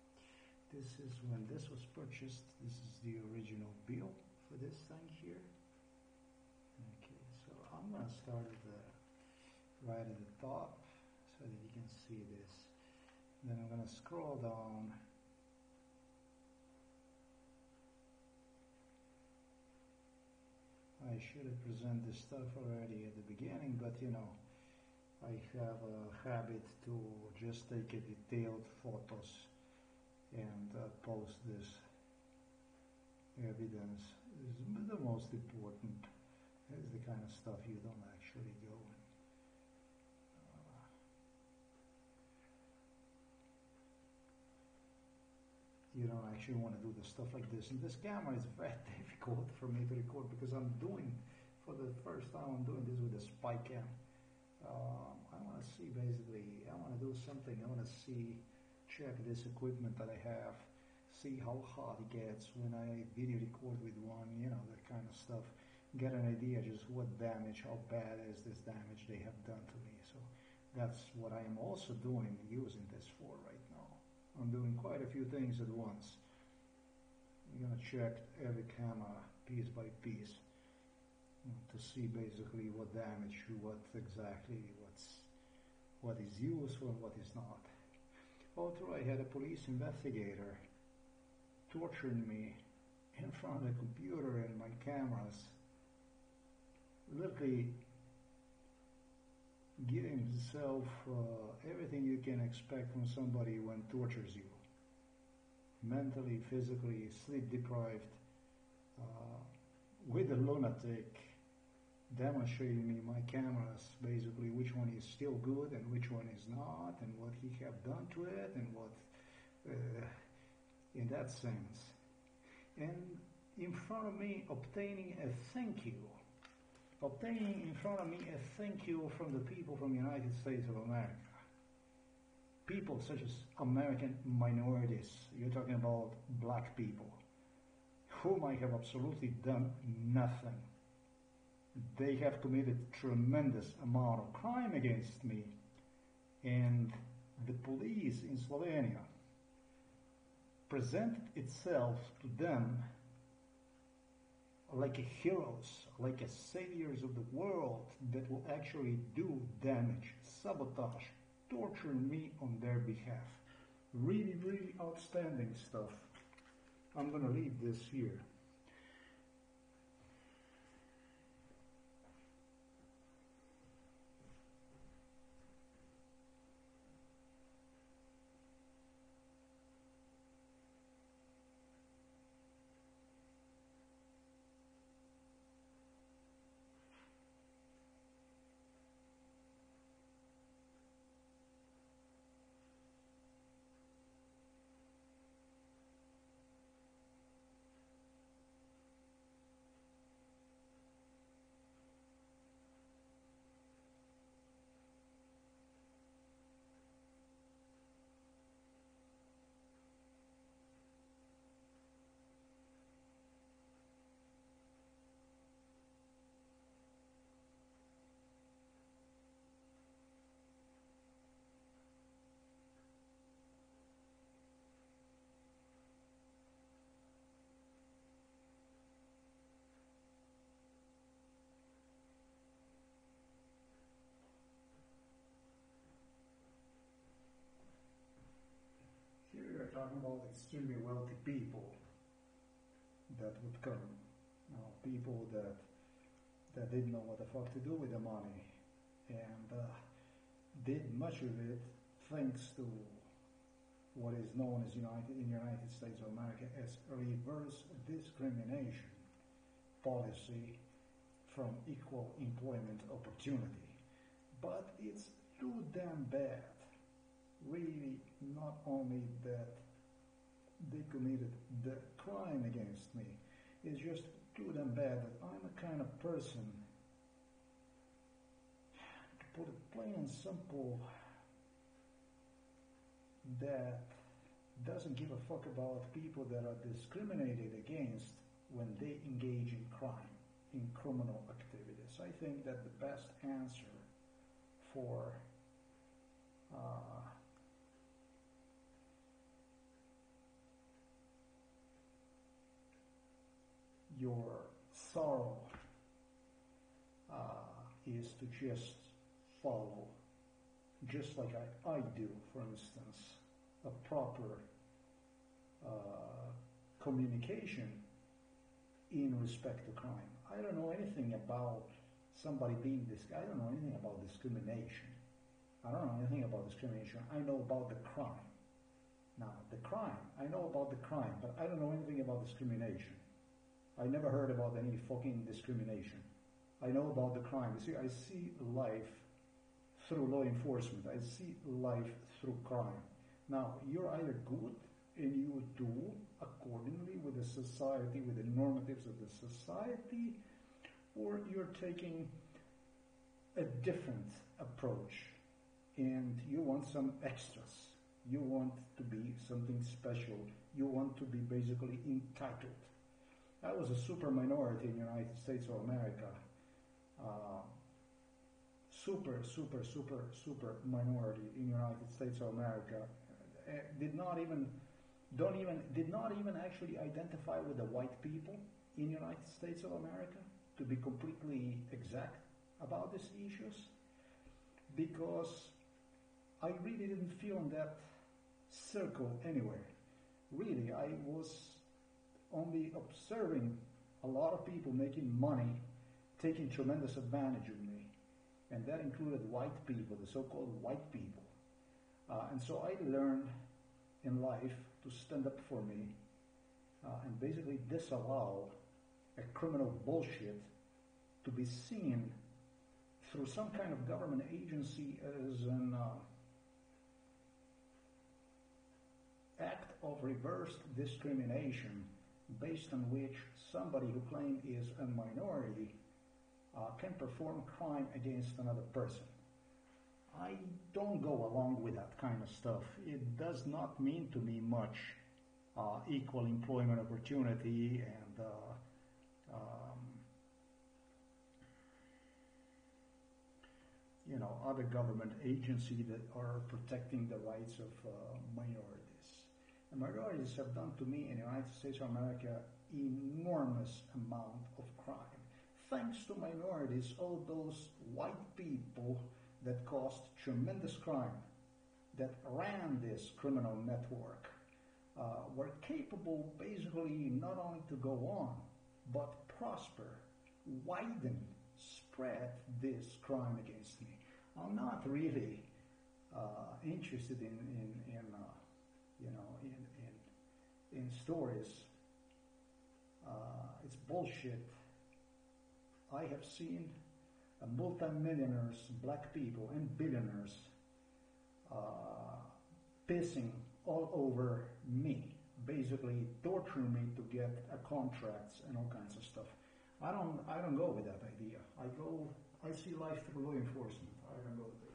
This is when this was purchased. This is the original bill for this thing here. Okay, so I'm going to start at the right at the top so that you can see this. Then I'm going to scroll down. I should have presented this stuff already at the beginning, but you know, I have a habit to just take a detailed photos and uh, post this evidence. Is the most important. Is the kind of stuff you don't actually go and uh, you don't actually want to do the stuff like this. And this camera is very difficult for me to record because I'm doing, for the first time, I'm doing this with a spy cam. Um, I want to see basically, I want to do something, I want to see, check this equipment that I have, see how hot it gets when I video record with one, you know, that kind of stuff, get an idea just what damage, how bad is this damage they have done to me. So that's what I am also doing, using this for right now. I'm doing quite a few things at once. I'm going to check every camera piece by piece to see basically what damage, what exactly, what's, what is useful and what is not. Although I had a police investigator torturing me in front of the computer and my cameras, literally giving himself uh, everything you can expect from somebody when tortures you. Mentally, physically, sleep deprived, uh, with a lunatic, demonstrating me my cameras, basically which one is still good and which one is not, and what he have done to it, and what, uh, in that sense. And in front of me, obtaining a thank you, obtaining in front of me a thank you from the people from the United States of America. People such as American minorities, you're talking about black people, whom I have absolutely done nothing. They have committed tremendous amount of crime against me, and the police in Slovenia presented itself to them like a heroes, like a saviors of the world that will actually do damage, sabotage, torture me on their behalf. Really, really outstanding stuff. I'm gonna leave this here. Talking about extremely wealthy people that would come, you know, people that that didn't know what the fuck to do with the money, and uh, did much of it thanks to what is known as United in the United States of America as reverse discrimination policy from equal employment opportunity. But it's too damn bad. Really, not only that they committed the crime against me, it's just too damn bad that I'm a kind of person, to put it plain and simple, that doesn't give a fuck about people that are discriminated against when they engage in crime, in criminal activities. I think that the best answer for uh, your sorrow uh, is to just follow, just like I, I do, for instance, a proper uh, communication in respect to crime. I don't know anything about somebody being this. I don't know anything about discrimination. I don't know anything about discrimination. I know about the crime. Now, the crime, I know about the crime, but I don't know anything about discrimination. I never heard about any fucking discrimination. I know about the crime. You see, I see life through law enforcement. I see life through crime. Now, you're either good and you do accordingly with the society, with the normatives of the society, or you're taking a different approach and you want some extras. You want to be something special. You want to be basically entitled. I was a super minority in the United States of America. Uh, super, super, super, super minority in the United States of America. Uh, did not even, don't even, did not even actually identify with the white people in the United States of America, to be completely exact about these issues, because I really didn't feel in that circle anywhere. Really, I was only observing a lot of people making money, taking tremendous advantage of me. And that included white people, the so-called white people. Uh, and so I learned in life to stand up for me uh, and basically disallow a criminal bullshit to be seen through some kind of government agency as an uh, act of reverse discrimination based on which somebody who claims is a minority uh, can perform crime against another person. I don't go along with that kind of stuff. It does not mean to me much uh, equal employment opportunity and uh, um, you know, other government agencies that are protecting the rights of uh, minorities. And minorities have done to me in the United States of America enormous amount of crime. Thanks to minorities, all those white people that caused tremendous crime, that ran this criminal network, uh, were capable basically not only to go on, but prosper, widen, spread this crime against me. I'm not really uh, interested in, in, in uh, you know, in, in, in stories. Uh, it's bullshit. I have seen uh, multimillionaires, black people, and billionaires uh, pissing all over me, basically torturing me to get uh, contracts and all kinds of stuff. I don't, I don't go with that idea. I go, I see life through law enforcement. I don't go there.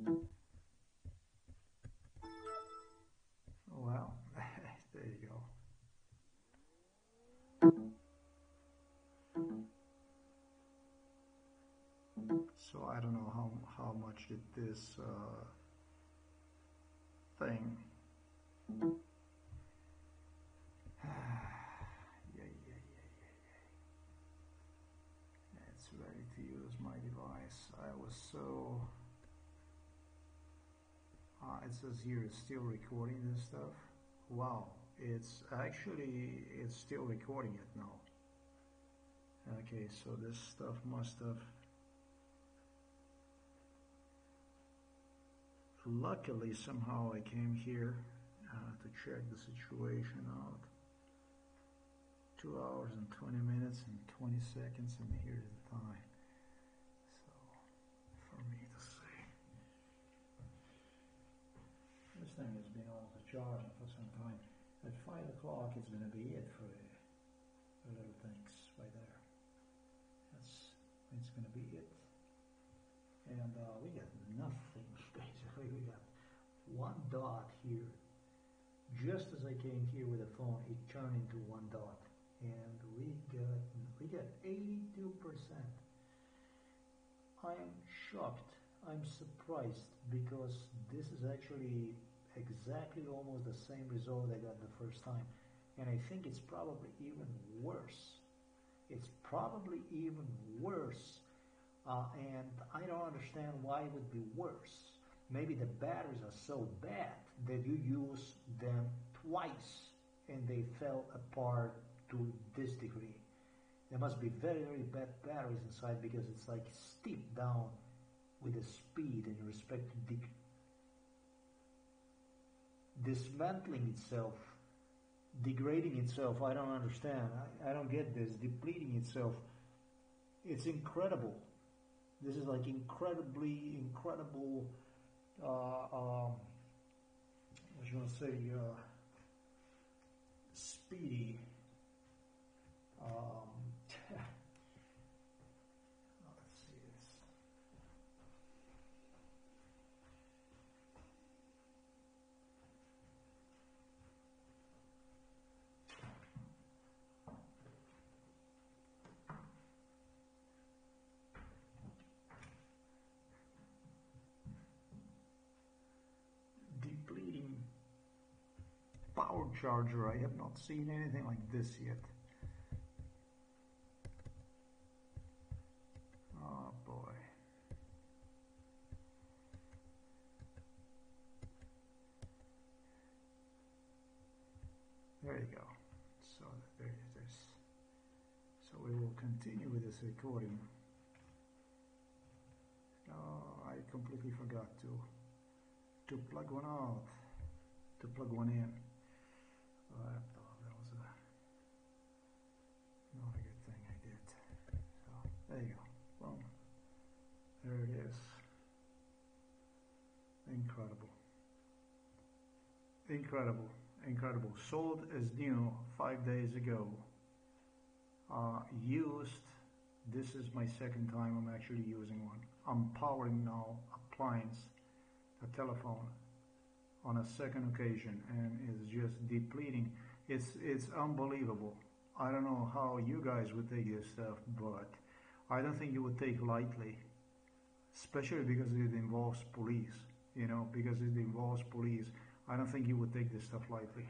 Well, there you go. So I don't know how how much did this uh, thing. yeah, yeah, yeah, yeah, yeah. It's ready to use my device. I was so. Uh, it says here it's still recording this stuff. Wow, it's actually it's still recording it now. Okay, so this stuff must have. Luckily, somehow I came here uh, to check the situation out. Two hours and twenty minutes and twenty seconds, and here's the time. So, for me to say. This thing has been also charging for some time. At five o'clock, it's going to be it for the, the little things right there. That's it's going to be it. And uh, we got nothing, basically. We got one dot here. Just as I came here with the phone, it turned into one dot. And we got we got eighty-two percent. I'm shocked. I'm surprised because this is actually exactly almost the same result I got the first time. And I think it's probably even worse. It's probably even worse. Uh, and I don't understand why it would be worse. Maybe the batteries are so bad that you use them twice and they fell apart to this degree. There must be very, very bad batteries inside because it's like steep down with the speed in respect to de- dismantling itself, degrading itself. I don't understand. I, I don't get this. Depleting itself. It's incredible. This is like incredibly, incredible, uh, um, what you want to say, uh, speedy, um, let's see this. Depleting power charger. I have not seen anything like this yet. Oh boy. There you go. So there it is. So we will continue with this recording. Oh, I completely forgot to to plug one out, to plug one in. Oh, that was a, not a good thing I did. So there you go. Boom. There it is. Incredible. Incredible. Incredible. Sold as new five days ago. Uh, used. This is my second time I'm actually using one. I'm powering now appliance, a telephone, on a second occasion, and it's just depleting. It's it's unbelievable. I don't know how you guys would take this stuff, but I don't think you would take lightly, especially because it involves police. You know, because it involves police. I don't think you would take this stuff lightly.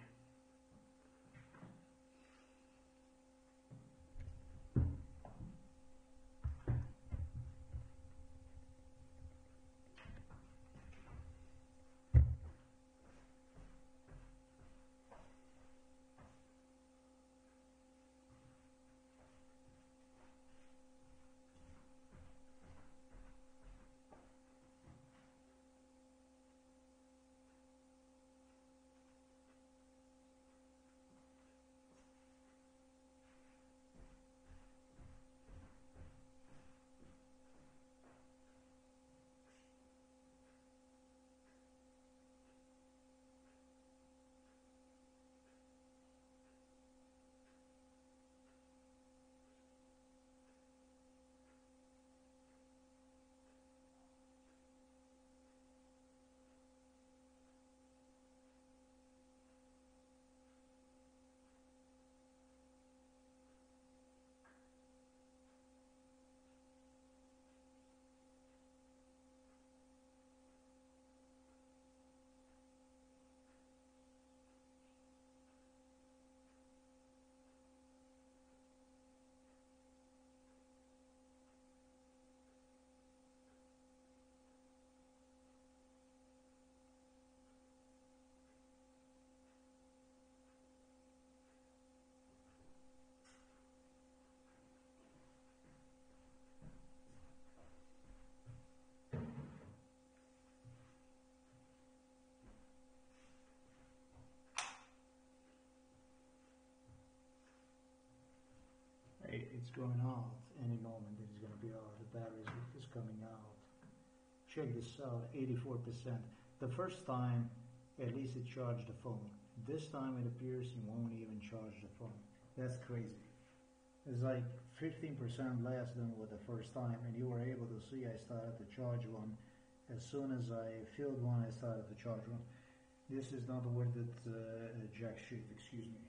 it's going out any moment. It's going to be out. The battery is coming out. Check this out, eighty-four percent. The first time, at least it charged the phone. This time it appears it won't even charge the phone. That's crazy. It's like fifteen percent less than with the first time, and you were able to see I started to charge one. As soon as I filled one, I started to charge one. This is not worth it, uh, jack shit, excuse me.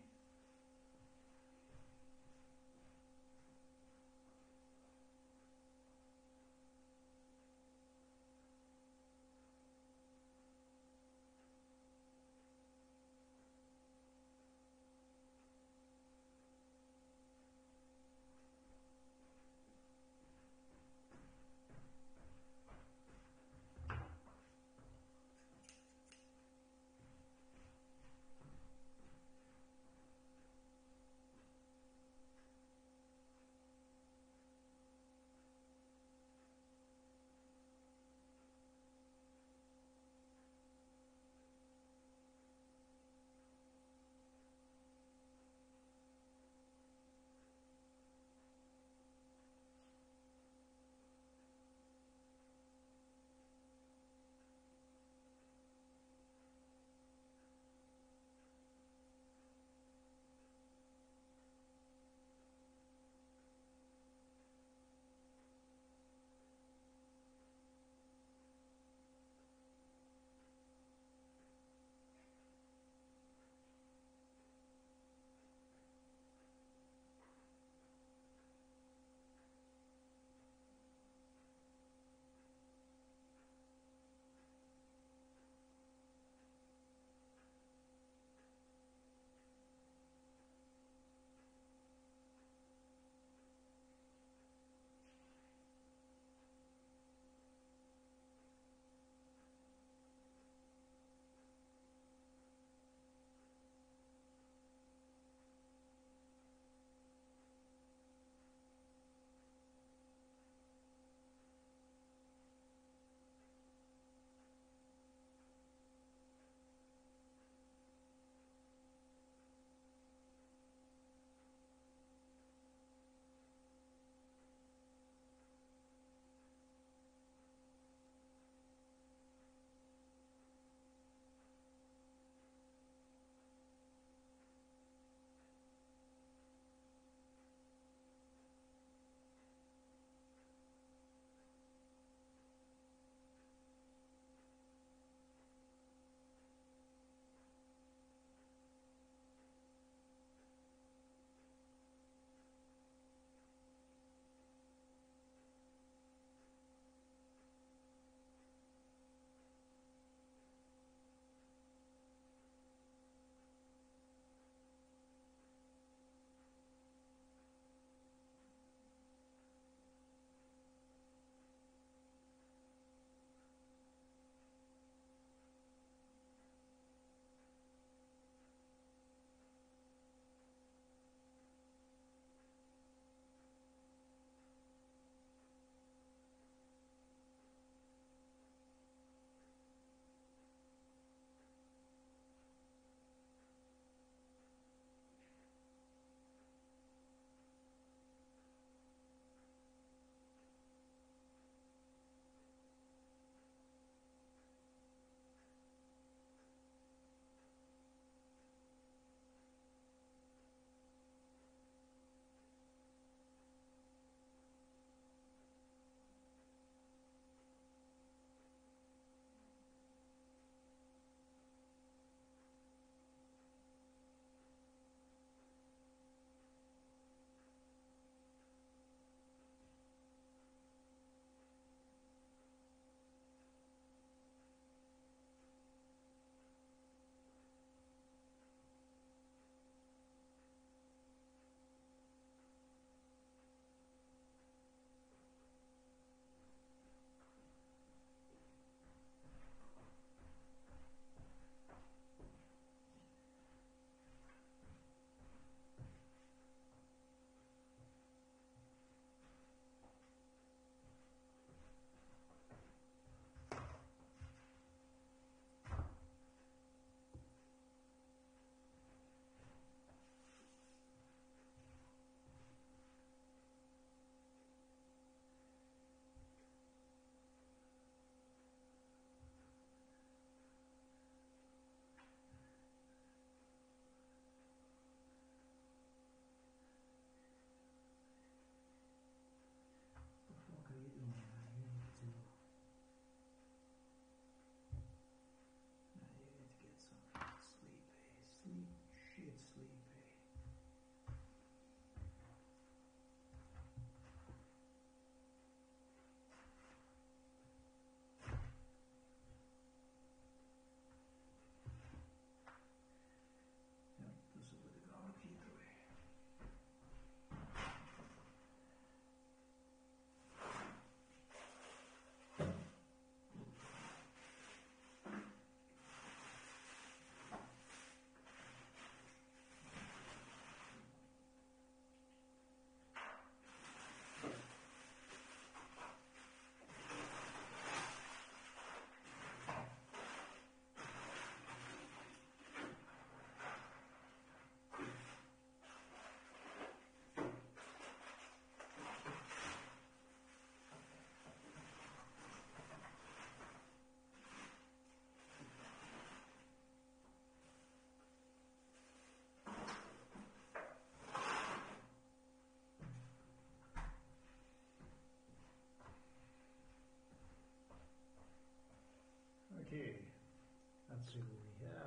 Okay, let's see what we have.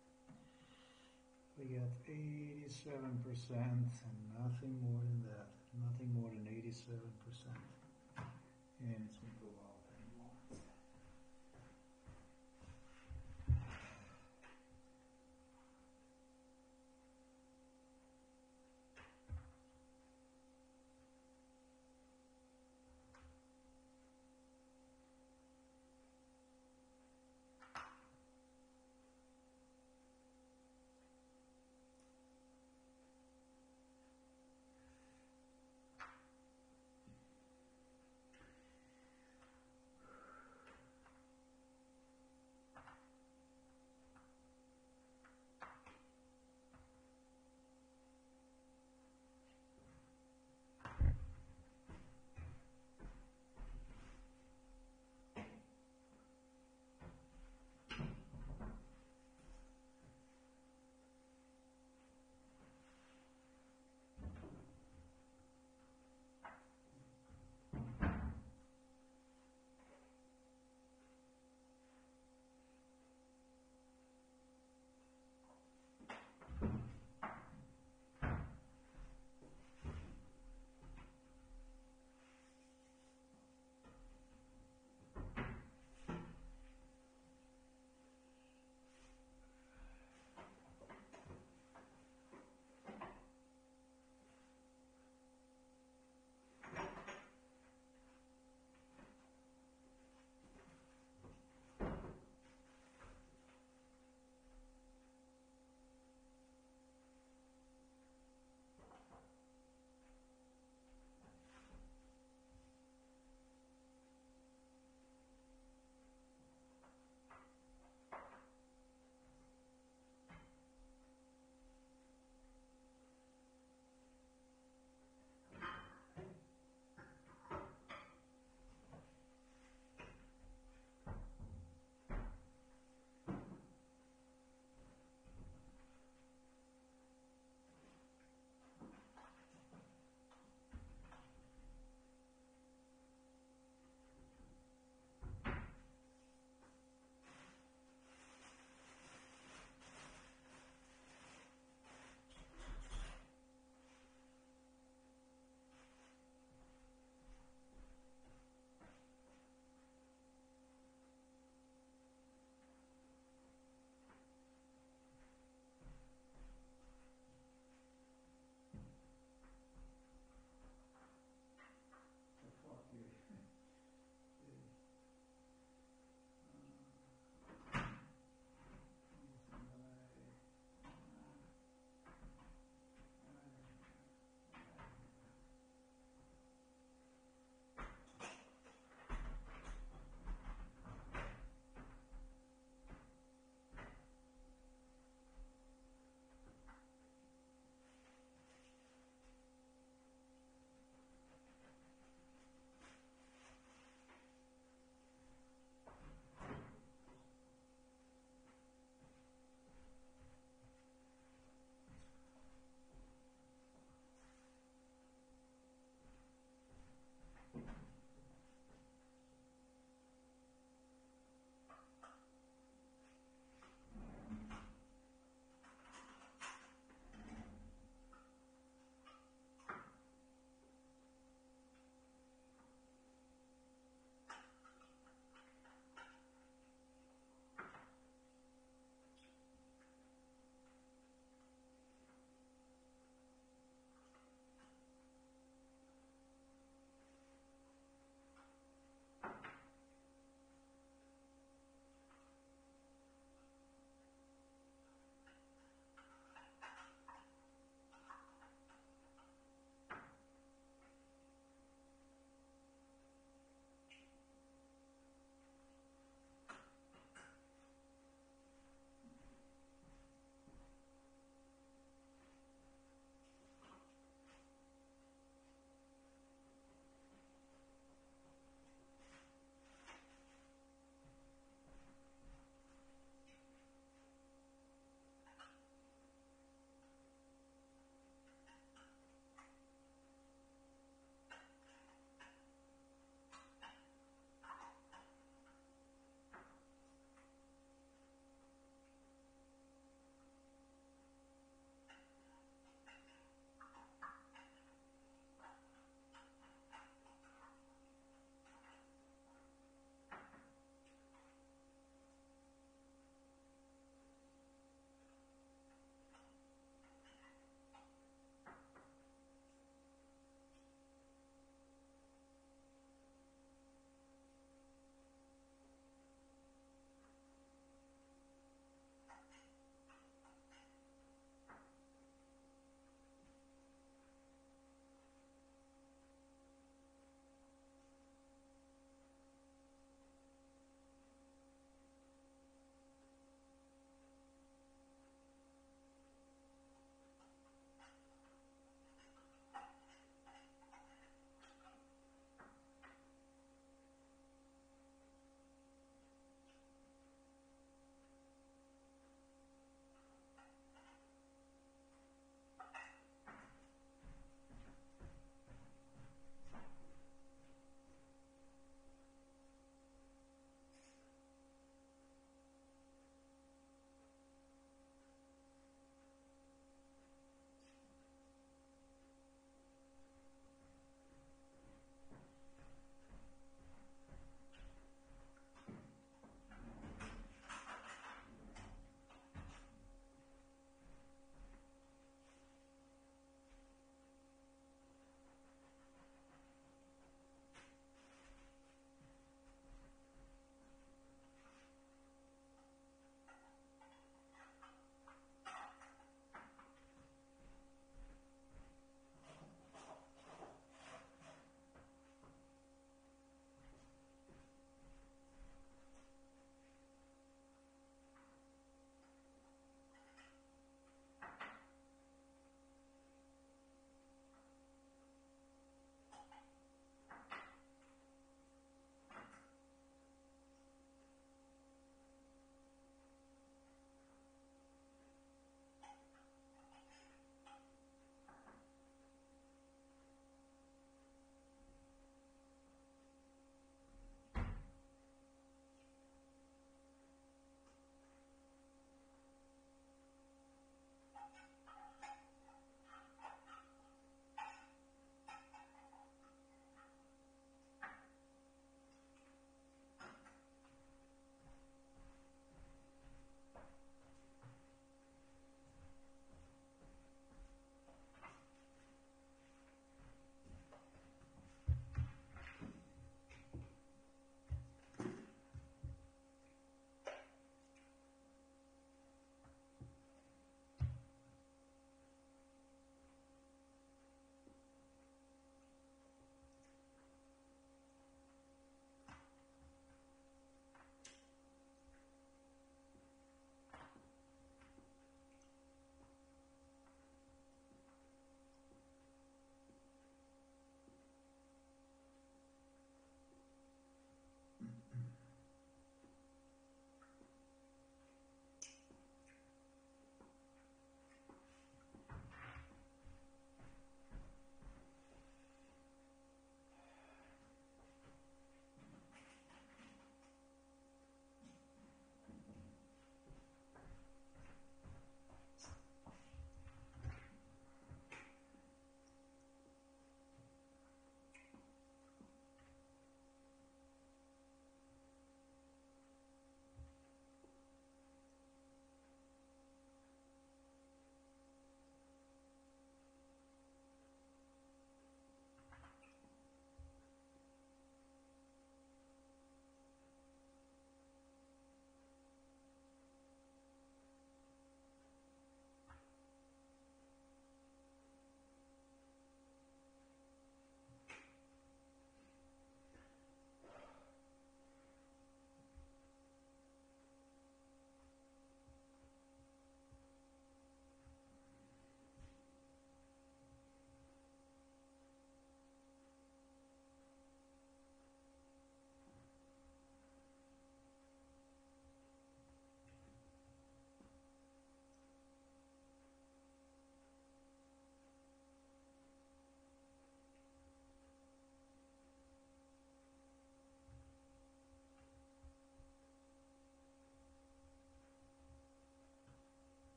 We got eighty-seven percent and nothing more than that. Nothing more than eighty-seven percent. And it's going to go out anymore.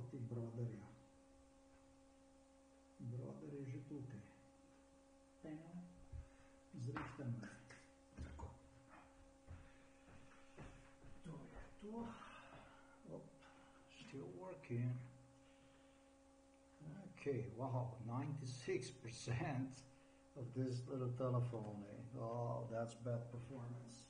ti broderja. Broder je že tukaj. Zrihtamo. Tako. To je to. Oh, still working. Okay, wow, ninety-six percent of this little telephone. Eh? Oh, that's bad performance.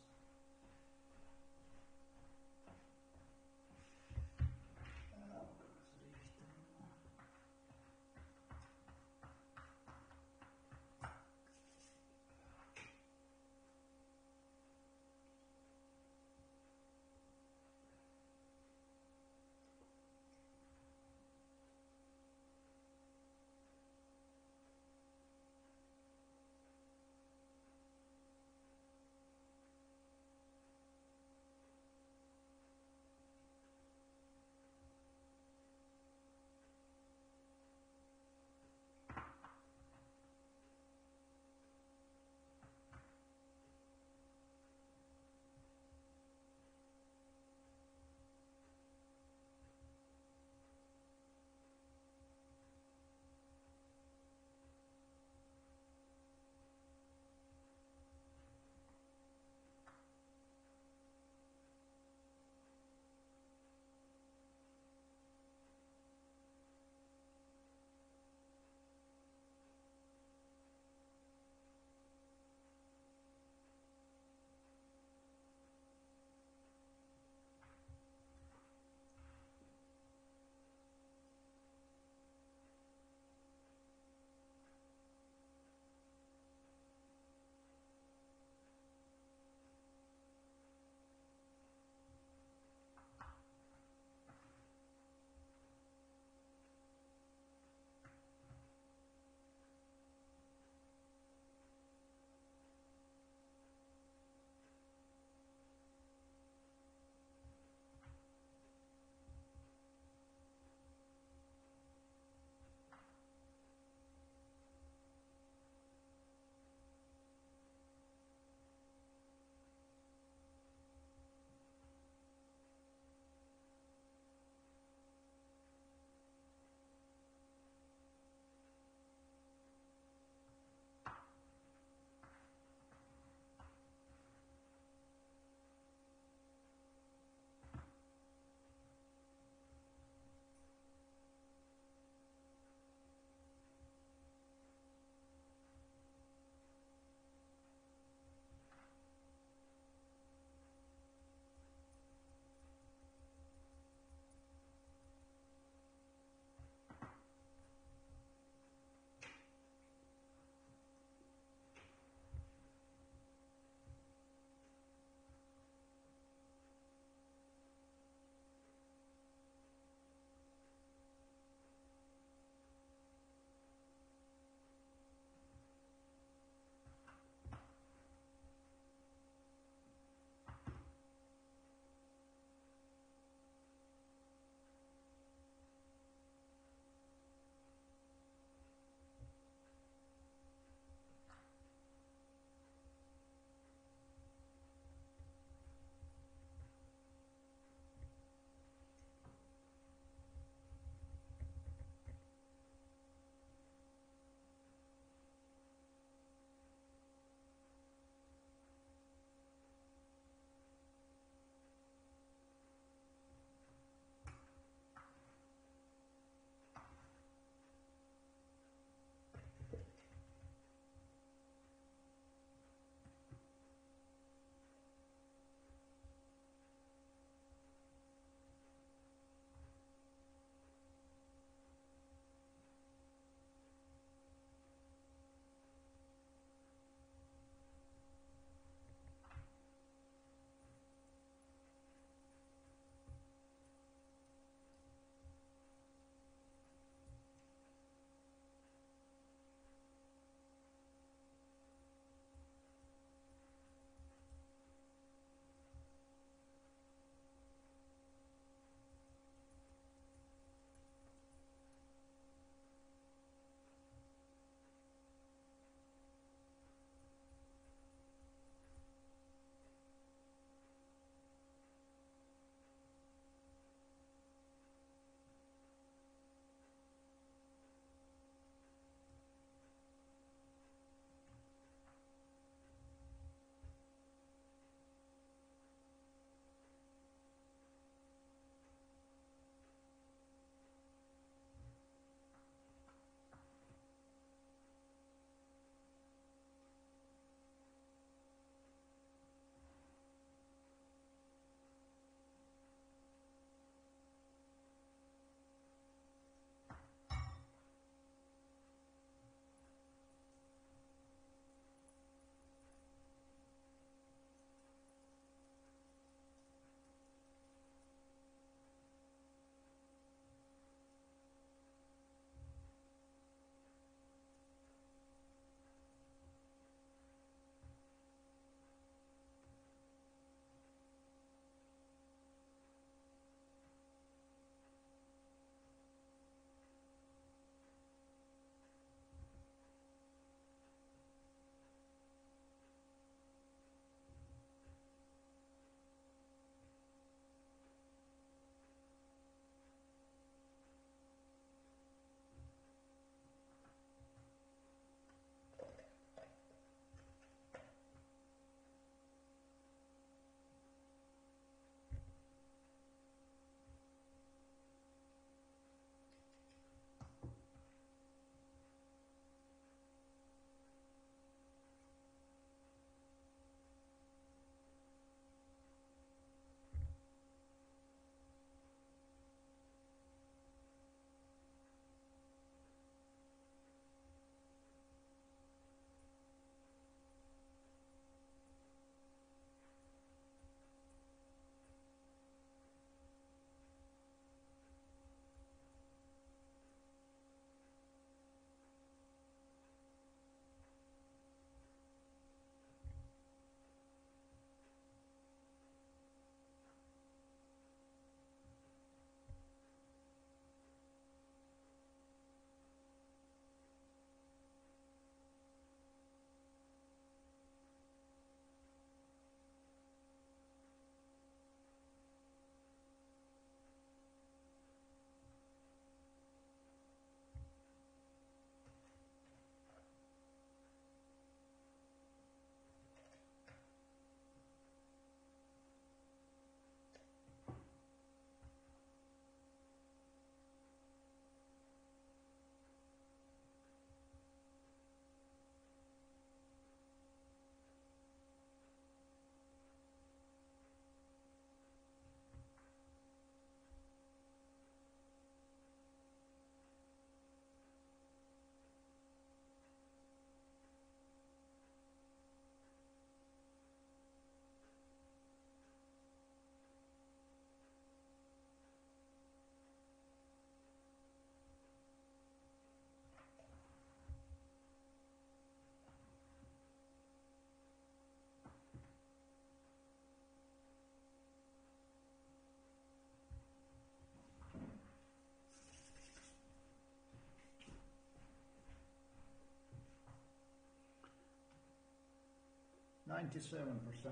ninety-seven percent.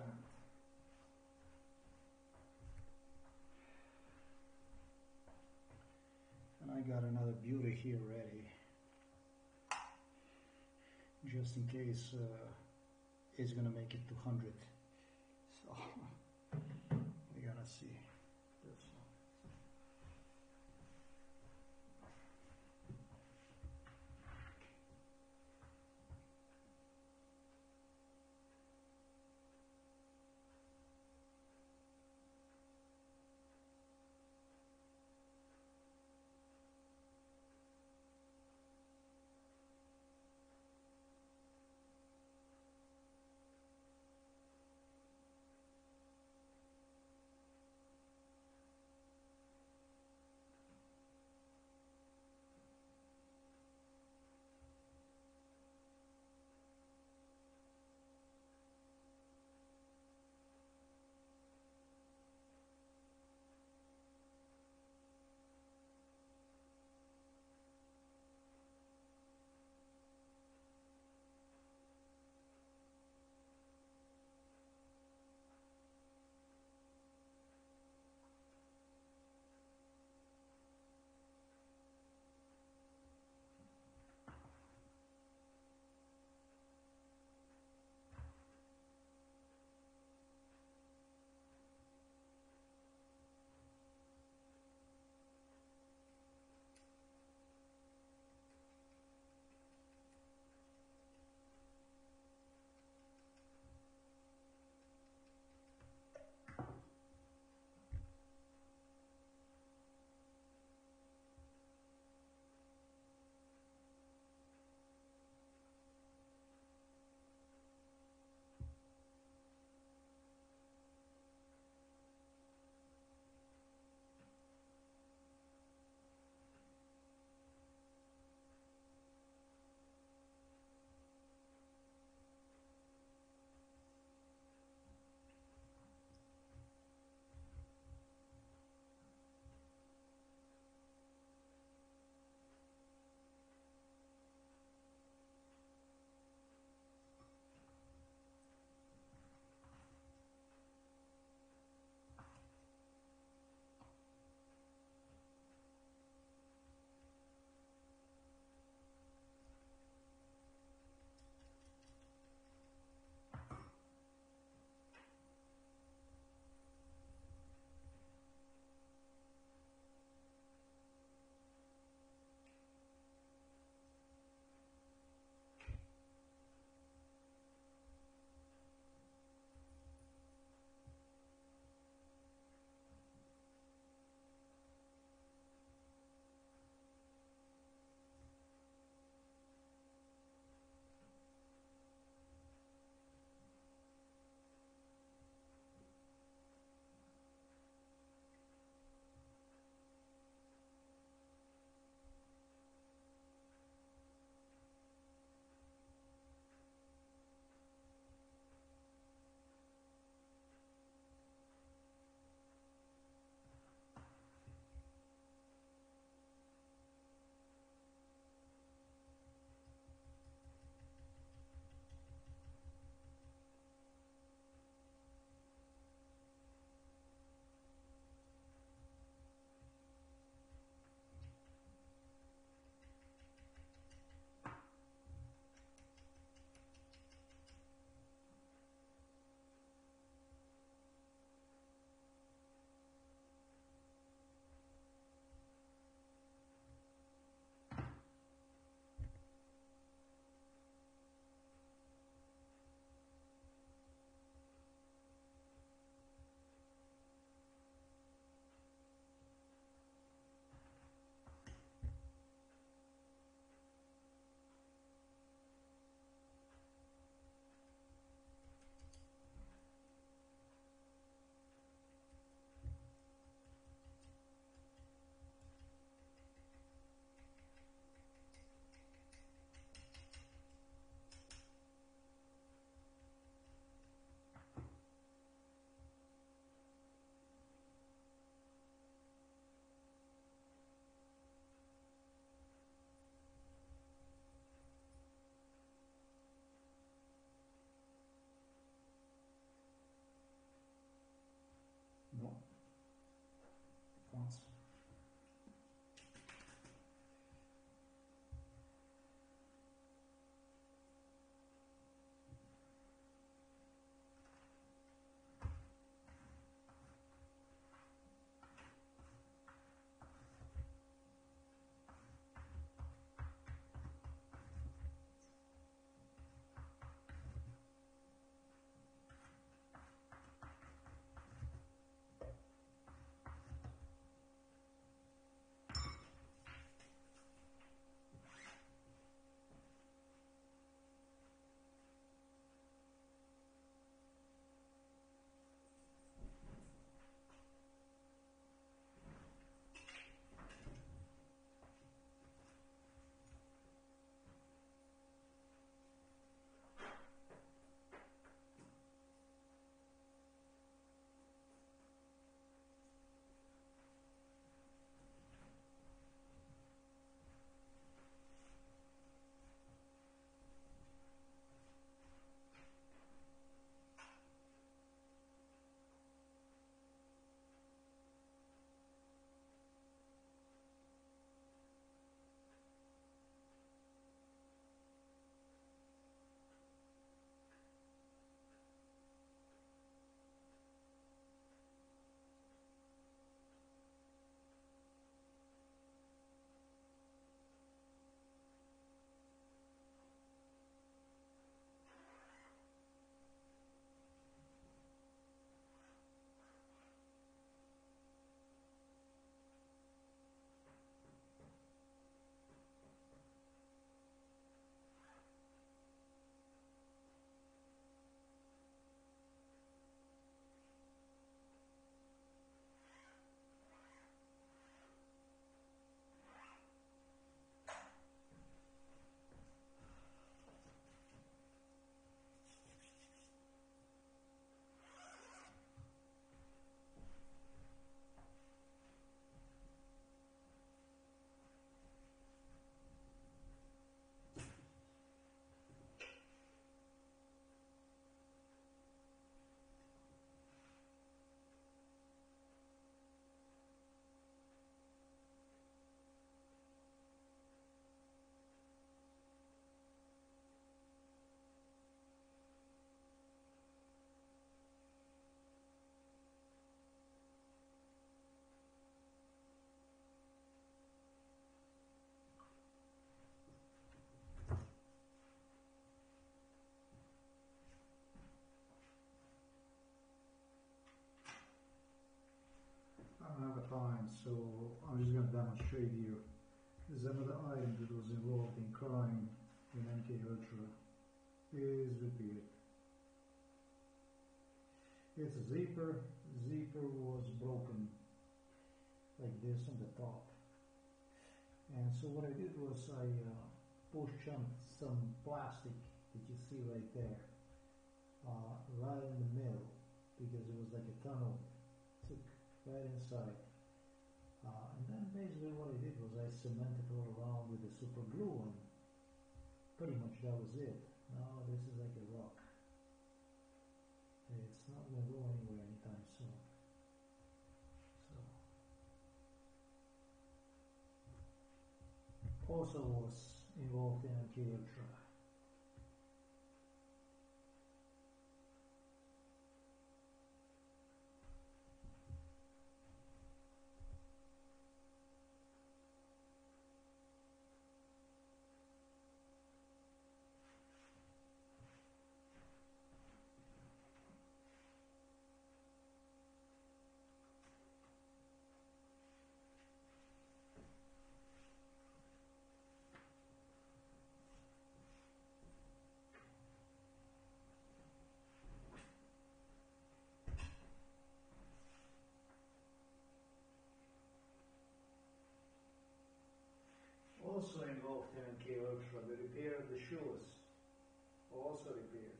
And I got another beauty here ready, just in case uh, it's gonna make it to one hundred. So we gotta see this one. I don't have a time, so I'm just going to demonstrate you. This is another item that was involved in crime in M K Ultra is repaired. It's a zipper. Zipper was broken like this on the top. And so what I did was I uh, pushed some plastic that you see right there, uh, right in the middle, because it was like a tunnel, took right inside. Uh, and then basically what I did was I cemented all around with the super glue, and pretty much that was it. Now this is like a rock. It's not going to go anywhere anytime soon. So, also was involved in M K Ultra. Also involved in M K Ultra, the repair of the shoes, also repaired.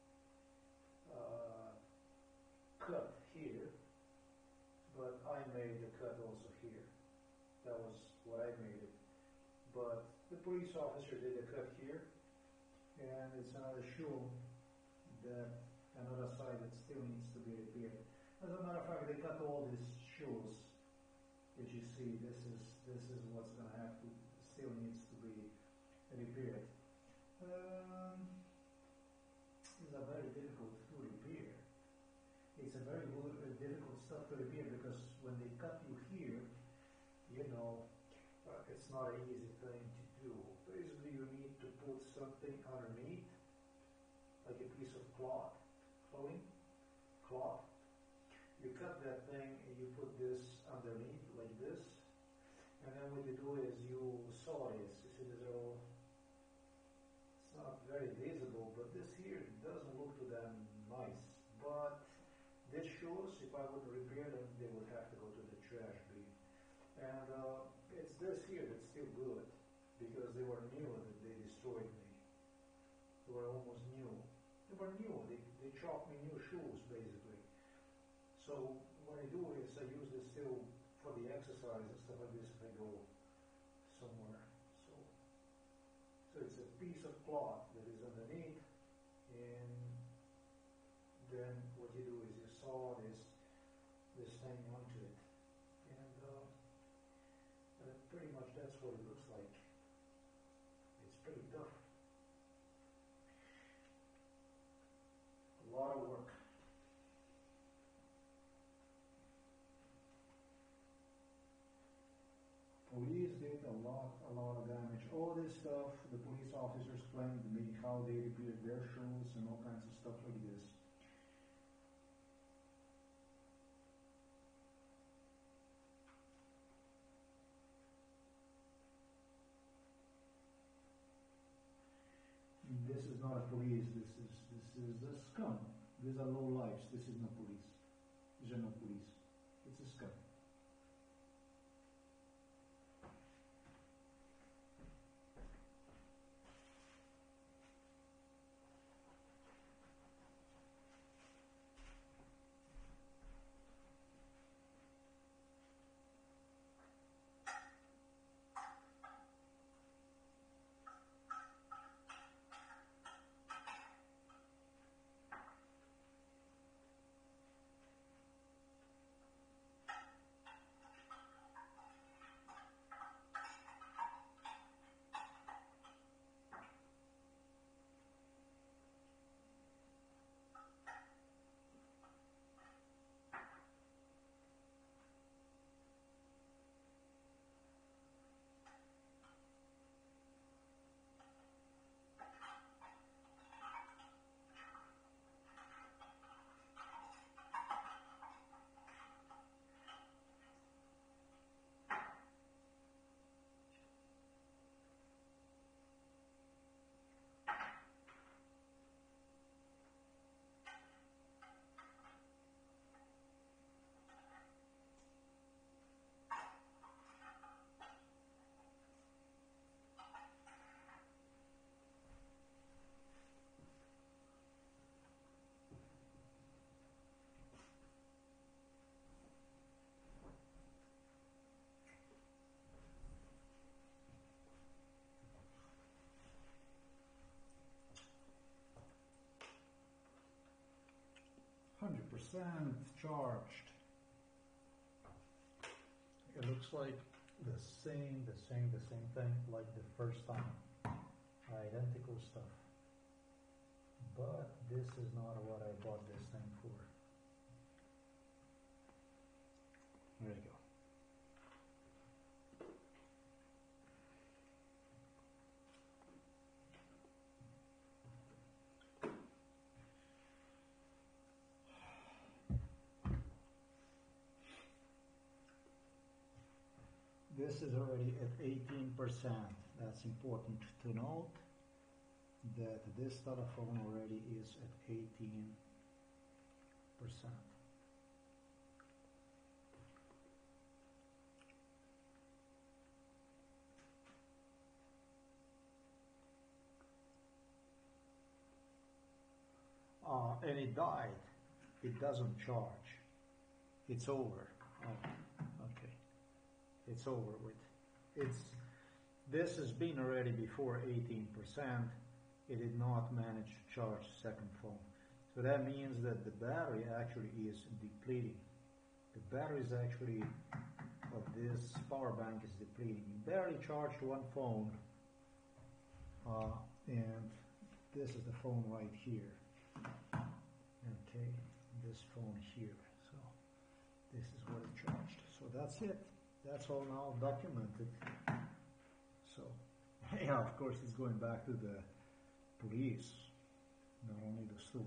Uh, cut here, but I made the cut also here. That was what I made it. But the police officer did a cut here, and it's another shoe that another side that still needs to be repaired. As a matter of fact, they cut all these shoes. As you see, this is this is what's going to have to still needs to be repaired. Um, it's a very difficult to repair. It's a very good, uh, difficult stuff to repair because when they cut you here, you know, uh, it's not an easy thing to do. Basically, you need to put something underneath, like a piece of cloth, clothing, cloth. You cut that thing and you put this underneath like this. And then what you do is you saw this. You see, these are all, it's not very visible, but this here doesn't look too damn nice. But these shoes, if I would repair them, they would have to go to the trash bin. And uh, it's this here that's still good, because they were new that they destroyed me. They were almost new. They were new. They, they chopped me new shoes, basically. So what I do is I use this still for the exercise and stuff like this if I go somewhere. So, so it's a piece of cloth that is underneath, and then what you do is you saw this this thing onto it, and uh, uh, pretty much that's what it looks like. It's pretty tough. A lot of work. Police did a lot, a lot of damage. All this stuff, the police officers claimed to me how they repaired their shoes and all kinds of stuff like this. This is not a police. This is this is the scum. These are low lives. This is not police. These are not police. It's a scum. one hundred percent charged. It looks like the same, the same, the same thing like the first time. Identical stuff. But this is not what I bought this thing for. There you go. This is already at eighteen percent. That's important to note that this telephone already is at eighteen percent. Uh, and it died. It doesn't charge. It's over. Oh, okay. It's over with. It's this has been already before eighteen percent. It did not manage to charge the second phone. So that means that the battery actually is depleting. The battery is actually of this power bank is depleting. You barely charged one phone, uh, and this is the phone right here. Okay, this phone here. So this is what it charged. So that's it. That's all now documented. So, yeah, of course, it's going back to the police, not only the store.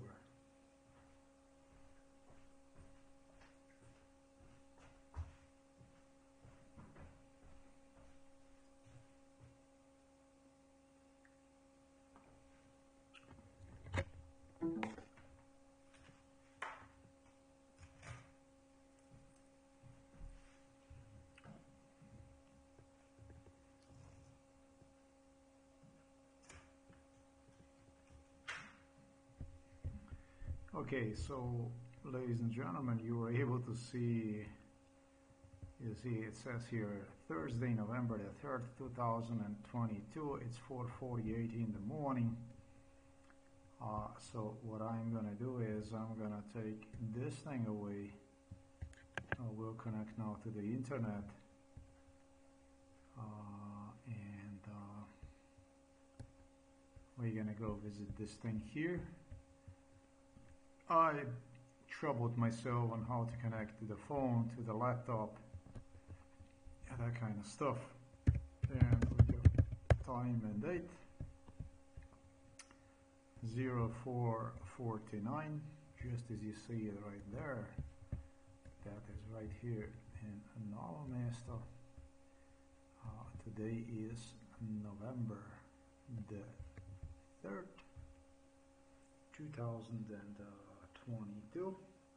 Okay, so ladies and gentlemen, you were able to see, you see it says here Thursday, November the third, two thousand twenty-two. It's four forty-eight in the morning. Uh, so what I'm gonna do is I'm gonna take this thing away. Uh, we'll connect now to the internet, uh, and uh, we're gonna go visit this thing here. I troubled myself on how to connect the phone to the laptop and that kind of stuff. And we go time and date zero four forty-nine, just as you see it right there. That is right here in NOVO MESTO. Uh, today is November the third, two thousand twenty-two.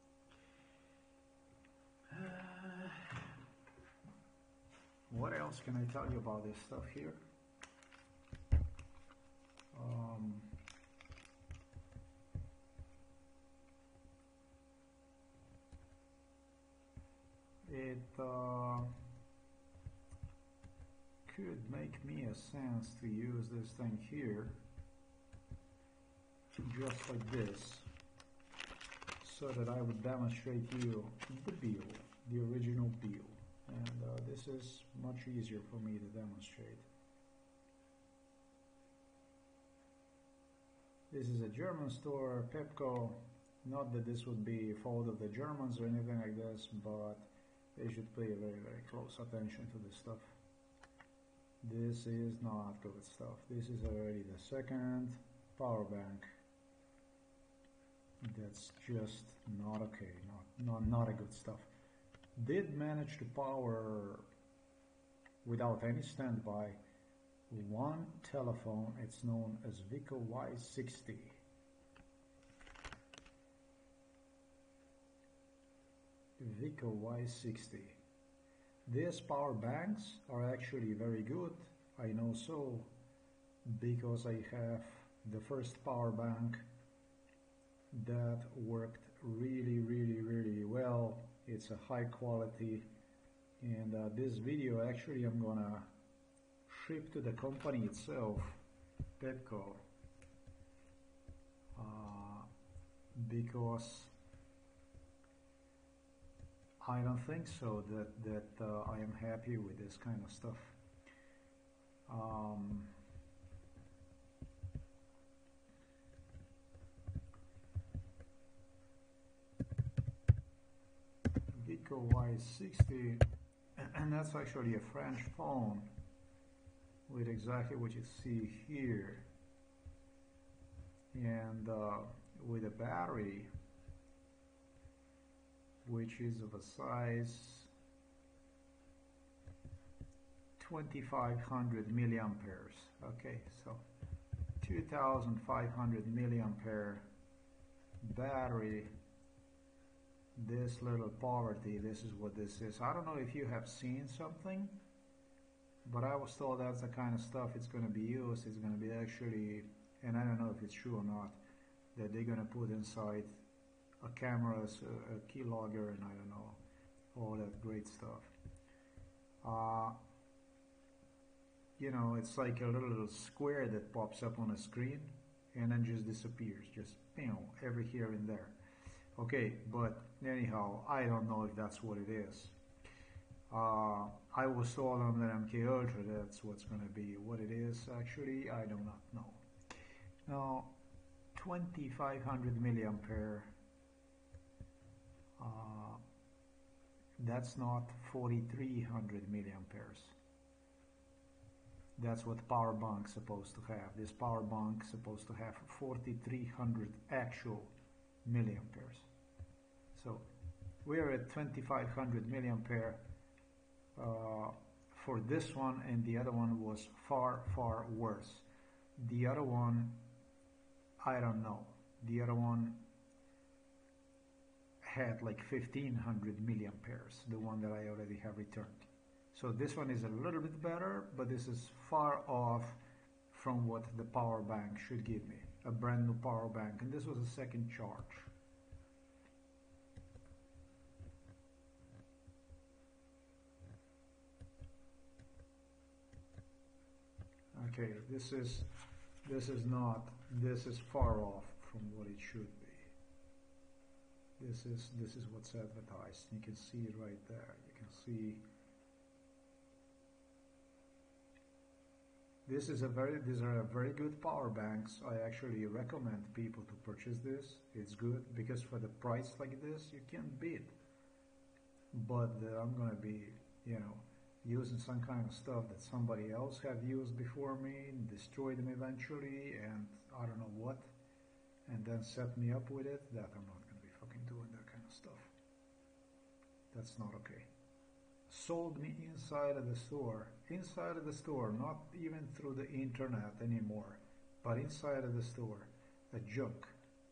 Uh, what else can I tell you about this stuff here? Um, it uh, could make me a sense to use this thing here just like this, so that I would demonstrate you the bill, the original bill, and uh, this is much easier for me to demonstrate. This is a German store, Pepco. Not that this would be a fault of the Germans or anything like this, but they should pay very, very close attention to this stuff. This is not good stuff. This is already the second power bank. That's just not okay, not, not, not a good stuff. Did manage to power without any standby one telephone. It's known as Vico Y sixty. Vico Y sixty. These power banks are actually very good. I know so because I have the first power bank that worked really, really, really well. It's a high quality, and uh, this video actually I'm gonna ship to the company itself, Pepco, uh, because I don't think so that, that uh, I am happy with this kind of stuff. Um, Vico Y sixty, and that's actually a French phone with exactly what you see here, and uh, with a battery which is of a size twenty-five hundred milliamperes. Okay, so two thousand five hundred milliampere battery. This little poverty, this is what this is. I don't know if you have seen something, but I was told that's the kind of stuff it's going to be used. It's going to be actually, and I don't know if it's true or not, that they're going to put inside a camera, a, a keylogger, and I don't know, all that great stuff. Uh, you know, it's like a little square that pops up on a screen and then just disappears, just, you know, every here and there. Okay, but anyhow, I don't know if that's what it is. Uh, I was told on the M K Ultra that's what's going to be. What it is, actually, I do not know. Now, twenty-five hundred milliampere, uh, that's not forty-three hundred milliamperes. That's what power bank's supposed to have. This power bank's supposed to have forty-three hundred actual milliamperes. So we're at twenty-five hundred milliampere uh, for this one, and the other one was far, far worse. The other one, I don't know. The other one had like fifteen hundred milliamperes, the one that I already have returned. So this one is a little bit better, but this is far off from what the power bank should give me. A brand new power bank, and this was a second charge. Okay, this is this is not, this is far off from what it should be. This is this is what's advertised. You can see it right there. You can see this is a very these are a very good power banks. I actually recommend people to purchase this. It's good because for the price like this, you can't beat. But uh, I'm gonna be, you know, using some kind of stuff that somebody else have used before me, destroy them eventually, and I don't know what, and then set me up with it. That I'm not gonna be fucking doing that kind of stuff. That's not okay. Sold me inside of the store, inside of the store, not even through the internet anymore, but inside of the store, a junk.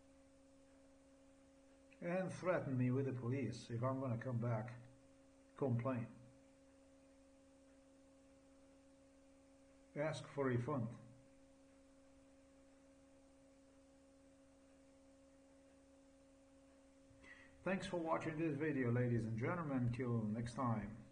And threatened me with the police if I'm gonna come back, complain. Ask for refund. Thanks for watching this video, ladies and gentlemen. Till next time.